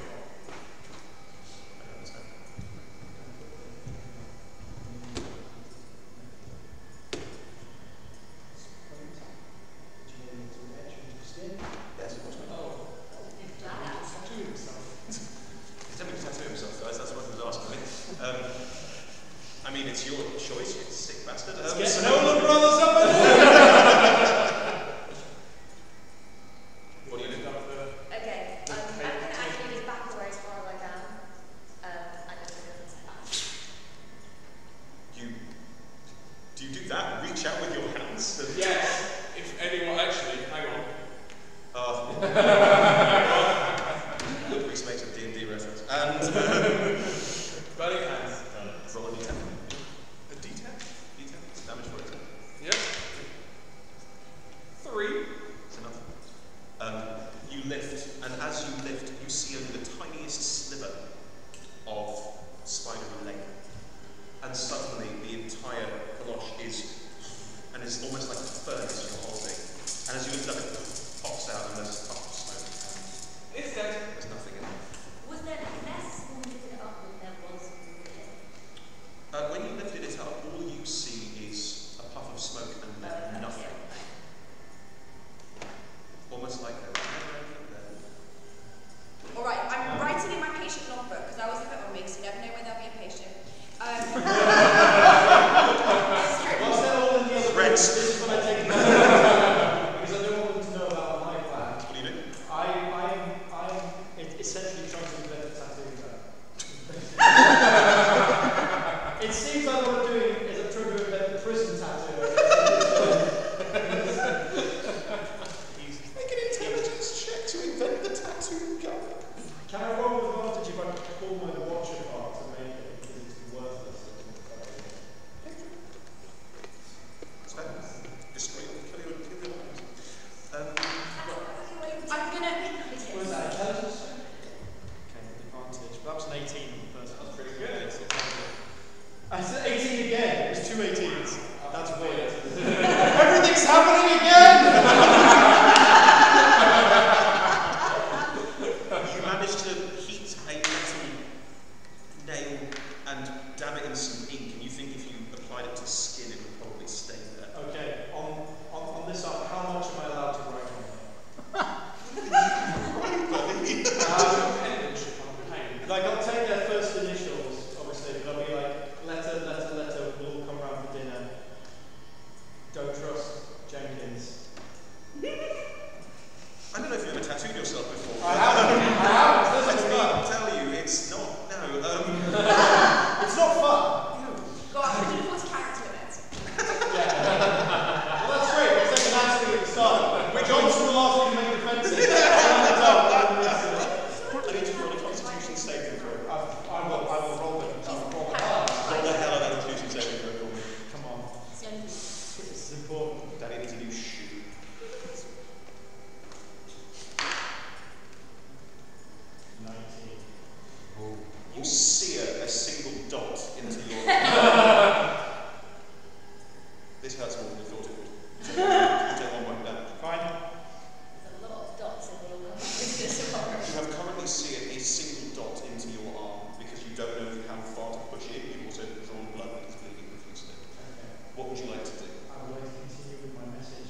Yes, of course. Oh, Badass. tattoo himself. He's attempting to tattoo himself, guys. That's what he was asking me. Um, I mean, it's your choice, you sick bastard. Um, Get so- Nolan Brothers up and What do you do? Okay, um, I'm going to actually just back away as far as I can. Um, and just go and step back. You do you do that? Reach out with your hands? Yes. If anyone, actually, hang on. Uh, Reese makes a D and D reference. And Burning hands. roll a D ten. A D ten? D ten? It's damage for it. Yep. Three. It's enough. Um, you lift, and as you lift, you see only the tiniest sliver of spidery leg. And suddenly the entire coloche is, and is almost like a furnace you're holding. And as you lift up, it pops out and there's a puff of smoke. And It's dead. there's nothing in it. Was there less when we lifted it up than there was when we lifted it? Uh, when you lifted it up, all you see is a puff of smoke and Uh, that's nothing. it. Almost like there was never anything there. All right, I'm writing in my patient logbook because I always have it on me because you never know when there'll be a patient. Um, it's true. I'll send all in the other Rex. This is when I take it because I don't want them to know about my plan. What do you do? I, I'm, I'm essentially trying to invent a tattoo gun. It seems like what I'm doing is I'm trying to invent the prison tattoo. Make an intelligence I don't know if you've ever tattooed yourself before. I haven't. I haven't. Let It's me fun. tell you, it's not. No. Um, It's not fun. Got one hundred forty character limit. Yeah. Well, that's great. It's like an answer at the start. Which Johnson will ask you to make defenses. I need to roll a Constitution saving throw. I will, I will roll it. I will roll it. Roll the hell out of that Constitution saving throw for me. Come on. This is important. Daddy needs a new shoe. nineteen. You sear a single dot into your. This hurts more than you thought it would. You take one point down. Fine. There's a lot of dots in the all this tomorrow. You have currently seared a single dot into your arm because you don't know how far to push it. You've also drawn blood that is bleeding profusely. Okay. What would you like to do? I would like to continue with my message.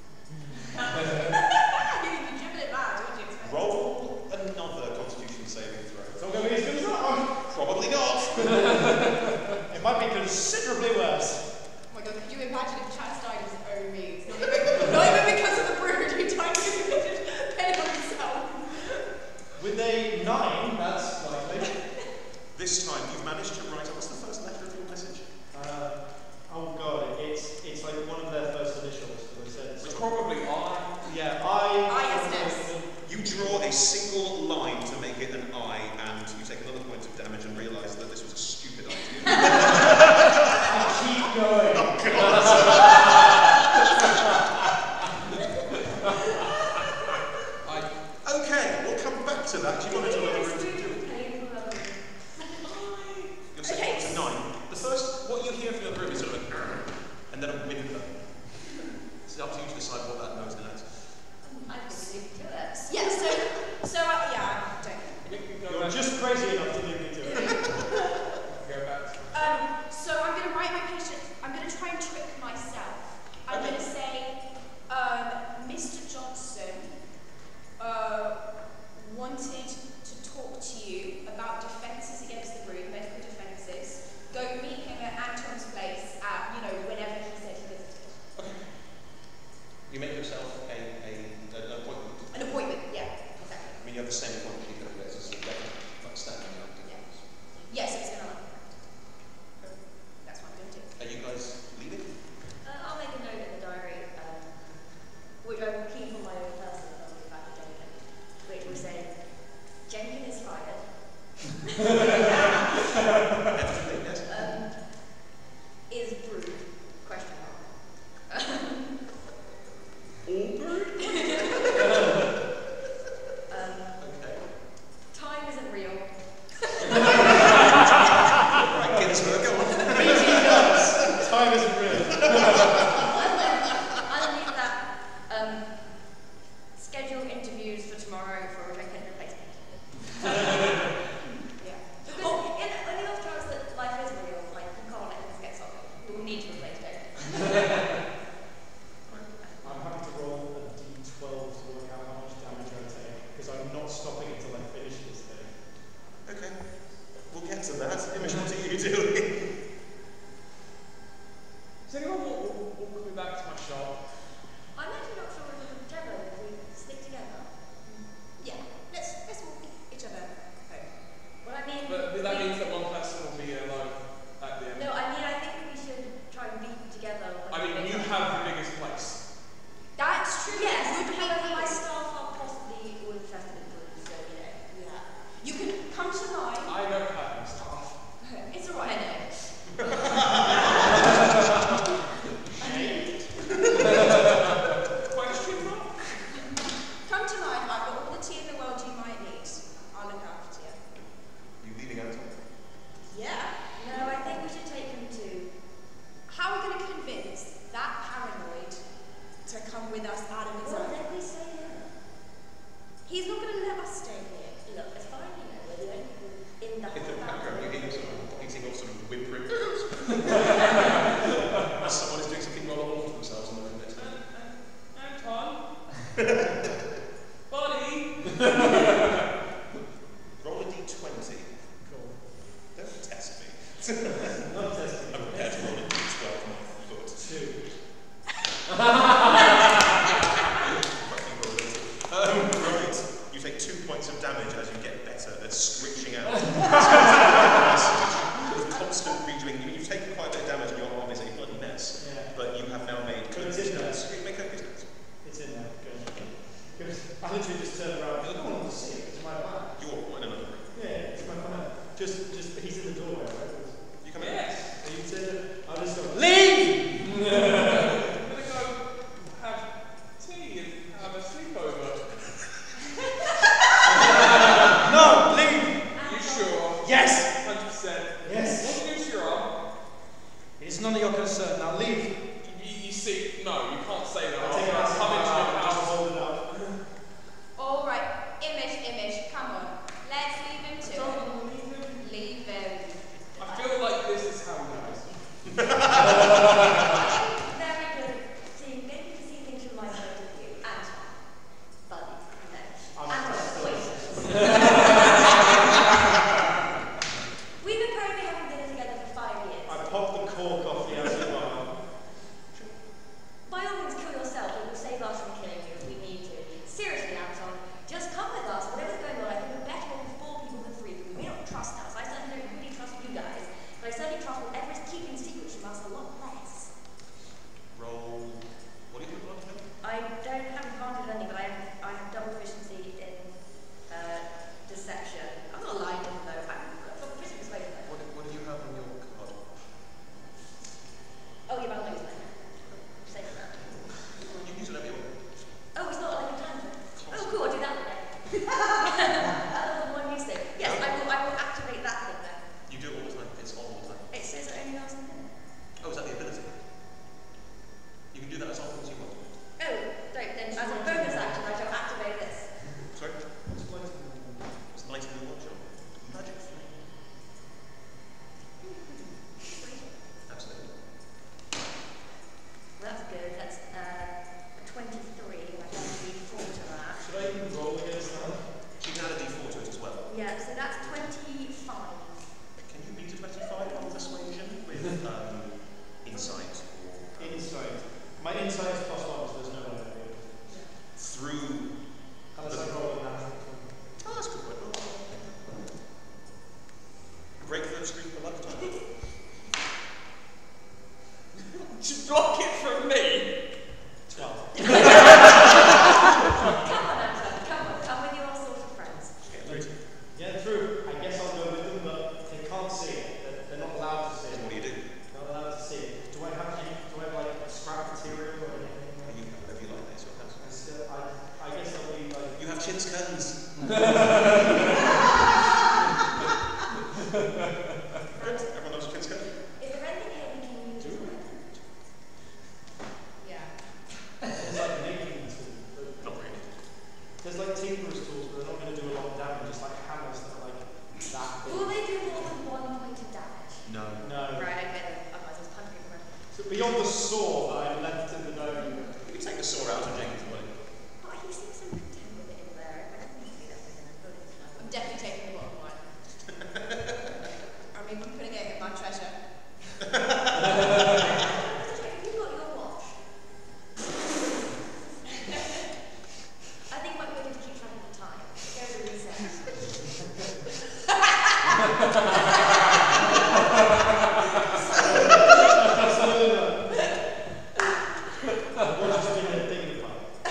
You're dribbling it mad, what do you expect? Roll another Constitution saving throw. It's not going to be as good as that one. Probably not. It might be considerably worse. Oh my god, could you imagine if chastised his own means? Not even, not even because of the brood who tried to pay on himself. With a nine, that's likely. This time you've managed to write. What's the first letter of your message? Uh, oh god, it's it's like one of their first initials. So it said, It's probably I. yeah, I. I S S. You draw a single line to make it an I, and you take another point of damage and realise that this was a stupid idea. Keep going. Oh god! I. Okay, we'll come back to that. You wanted another room to do it. You're saying Okay. it's a nine. The first, what you hear from the other room is sort of a and then a whimper. It's up to you to decide what that noise is. I can leave to it. Yeah, so, so uh, yeah, I don't. We can go You're back. just crazy enough to leave me to it. Go back. Um, so I'm going to write my patient, I'm going to try and trick myself. I'm going to say, um, Mister Johnson uh, wanted to talk to you about defences against the brood, medical defences. Go meet him at Anton's place at, you know, whenever he said he visited. Okay. You make yourself a, a, an appointment. An appointment, yeah, exactly. I mean, you have the same appointment you could have as a like standing up. Yeah. Yes, it's going to happen. That's what I'm going to do. Are you guys leaving? Uh, I'll make a note in the diary, um, which I will keep on my own person when I'll be back to Jenkin, which will say, Jenkin is fired. Definitely, yes. Um, is brood? Question mark. All brood? um, Okay. time isn't real. Right, Ginsberg, go on. Time isn't real. I'll leave that. Um, schedule interviews for tomorrow for a Jenkin replacement. Yeah. Because Oh. in, in the off chance that life is real, like you can't let things get solved, we will need to replace Jenkin. I'm happy to roll a d twelve to work out how much damage I take, because I'm not stopping until I finish this thing. Okay. We'll get to that. Image, what are you doing? Is anyone walk, walk, walk me back to my shop? I'm actually not sure if Gemma if we stick together. Yeah, let's, let's walk each other home. Well, I mean, But, but that we- means that one person will be alone at the end. no, I mean, I think we should try and be together. when I we mean, make you up. have the biggest place. That's true. Yes, Would be however, my nice. staff are possibly all infested with brood, so you know, yeah. You can come to mine. I don't have any stuff. It's alright. I know. Question mark? Come to mine. I've got all the tea in the world you might need. I'll look after you. You leaving out? Yeah. No, I think we should take him to. How are we going to convince that paranoid to come with us out of his Well, own? then we stay here. He's not going to let us stay here. Look, it's fine, you know, we're the only people in the In the whole background, you family. hear sort of eating off sort of whimpering. As someone is doing something rather awful to themselves in the room next to them. Anton? Buddy? Roll a d twenty. Cool. Don't test me. Not testing. I'm prepared to roll a d twelve on my foot. Two. Fucking roll it. Um, I literally just turned around because I don't want them to see it. It's my plan. You're in another room. Yeah, it's my plan. Just, just, he's in the doorway, right? You come in? Yes. So you turn, I'll just go, leave! I'm gonna go have tea and have a sleepover. No, leave! You sure? Yes! one hundred percent. Yes. What news you're on? It's none of your concern. Now leave. You, you see, no, you can't say that. I'll take it out. Come into your Just house. hold it out. All right, Image, Image, come on. Let's leave him to it. Leave him. I feel like this is how he goes. Very good. See, maybe you see things from my point of view. Anton. Buddy. No. I'm Anton. still- Wait. We've been probably having dinner together for five years. I popped the cork off the acid bottle. By all means, kill yourself. It will save us from killing you if we need to. Seriously, Anton, just come with us. Whatever's going on, I think we're better off with four people than three. We may not trust us. I certainly don't really trust you guys. But I certainly trust whatever is keeping secrets from us a lot less. Roll. What do you think about it? I don't have advantage any, but I have, I have double proficiency in uh, deception. I'm not lying to them, though. I'm double proficiency in persuasion, though. What, what do you have on your card? Oh, you're about to lose then. Say that. You can use whatever you want. Oh, it's not like a tangent. Oh, cool, I'll do that one then. That's the one you say. Yes, I will, I will activate that thing then. You do it all the time. It's on all the time. It says it only lasts a minute. Oh, is that the ability? You can do that as often as you want. Oh, right, then as a bonus action, I shall activate this. Sorry? It's light in the workshop. Magic flame. Absolutely. That's good. That's uh, a twenty-three. I can add a D four to that. Should I even roll against that? You can add a D four to it as well. Yeah, so that's twenty-five. Can you beat a twenty-five on persuasion with um, insight or um, Insight. My insight is plus one, so there's no way I can do it. through? Unless I roll a natural twenty. Oh, that's a good point. Break the streak of a lifetime. To block it from me. Twelve. Come on, Anton. Come on. Come with your sort of friends. Okay, three. Yeah, true. I guess I'll go with them, but they can't see it. They're, they're not allowed to see What it. do you do? They're not allowed to see it. Do I have any, do I have like scrap material or anything? You can have whatever you like. It's your house. I, still, I, I guess I'll be like. You have chintz curtains. Everyone loves a chintz curtain. Is there anything here we can use? Do we? Yeah. There's like making tools. but- Not really. There's like tinkerer's tools, but they're not going to do a lot of damage. Just like hammers that are like that big. Will they do more than one point of damage? No. No. Right, okay then. Otherwise it's punching from So beyond the saw that I left in the note. You can take the saw out and Jenkins' way. Oh, he seems so content with it in there. I don't need to do that with him. I'm voting for I'm that. definitely taking the bottom one. I mean, I'm putting it in my treasure. Have you got your watch? I think it might be good to keep track of the time. Go to recess. Absolutely not. I've just been there digging apart.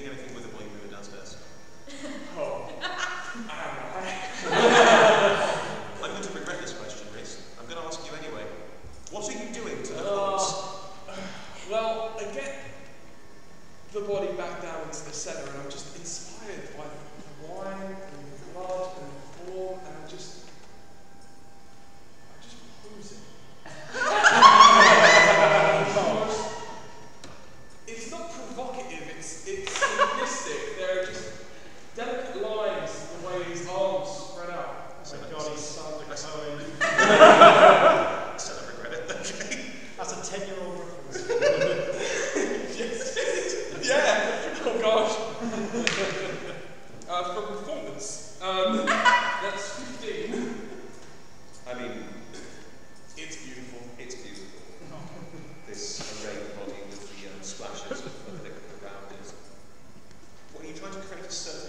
anything with it while you move it downstairs? Oh. Am I? I'm going to regret this question, Reese. I'm going to ask you anyway. What are you doing to the Uh, corpse? well, I get the body back down into the centre, and I'm just inspired by the wine and the blood and the form, and I just, I just pose it. It's not provocative. It's it's simplistic. There are just delicate lines in the way his arms spread out. Oh my god, he sounds like a poem. So I regret it. Okay. That's a ten-year-old reference. Yes. Yeah. Oh gosh. uh, for performance, um, that's fifteen. I mean, It's beautiful. it's beautiful. This arrayed body with the um, splashes of, of liquid around it. What, are you trying to create a certain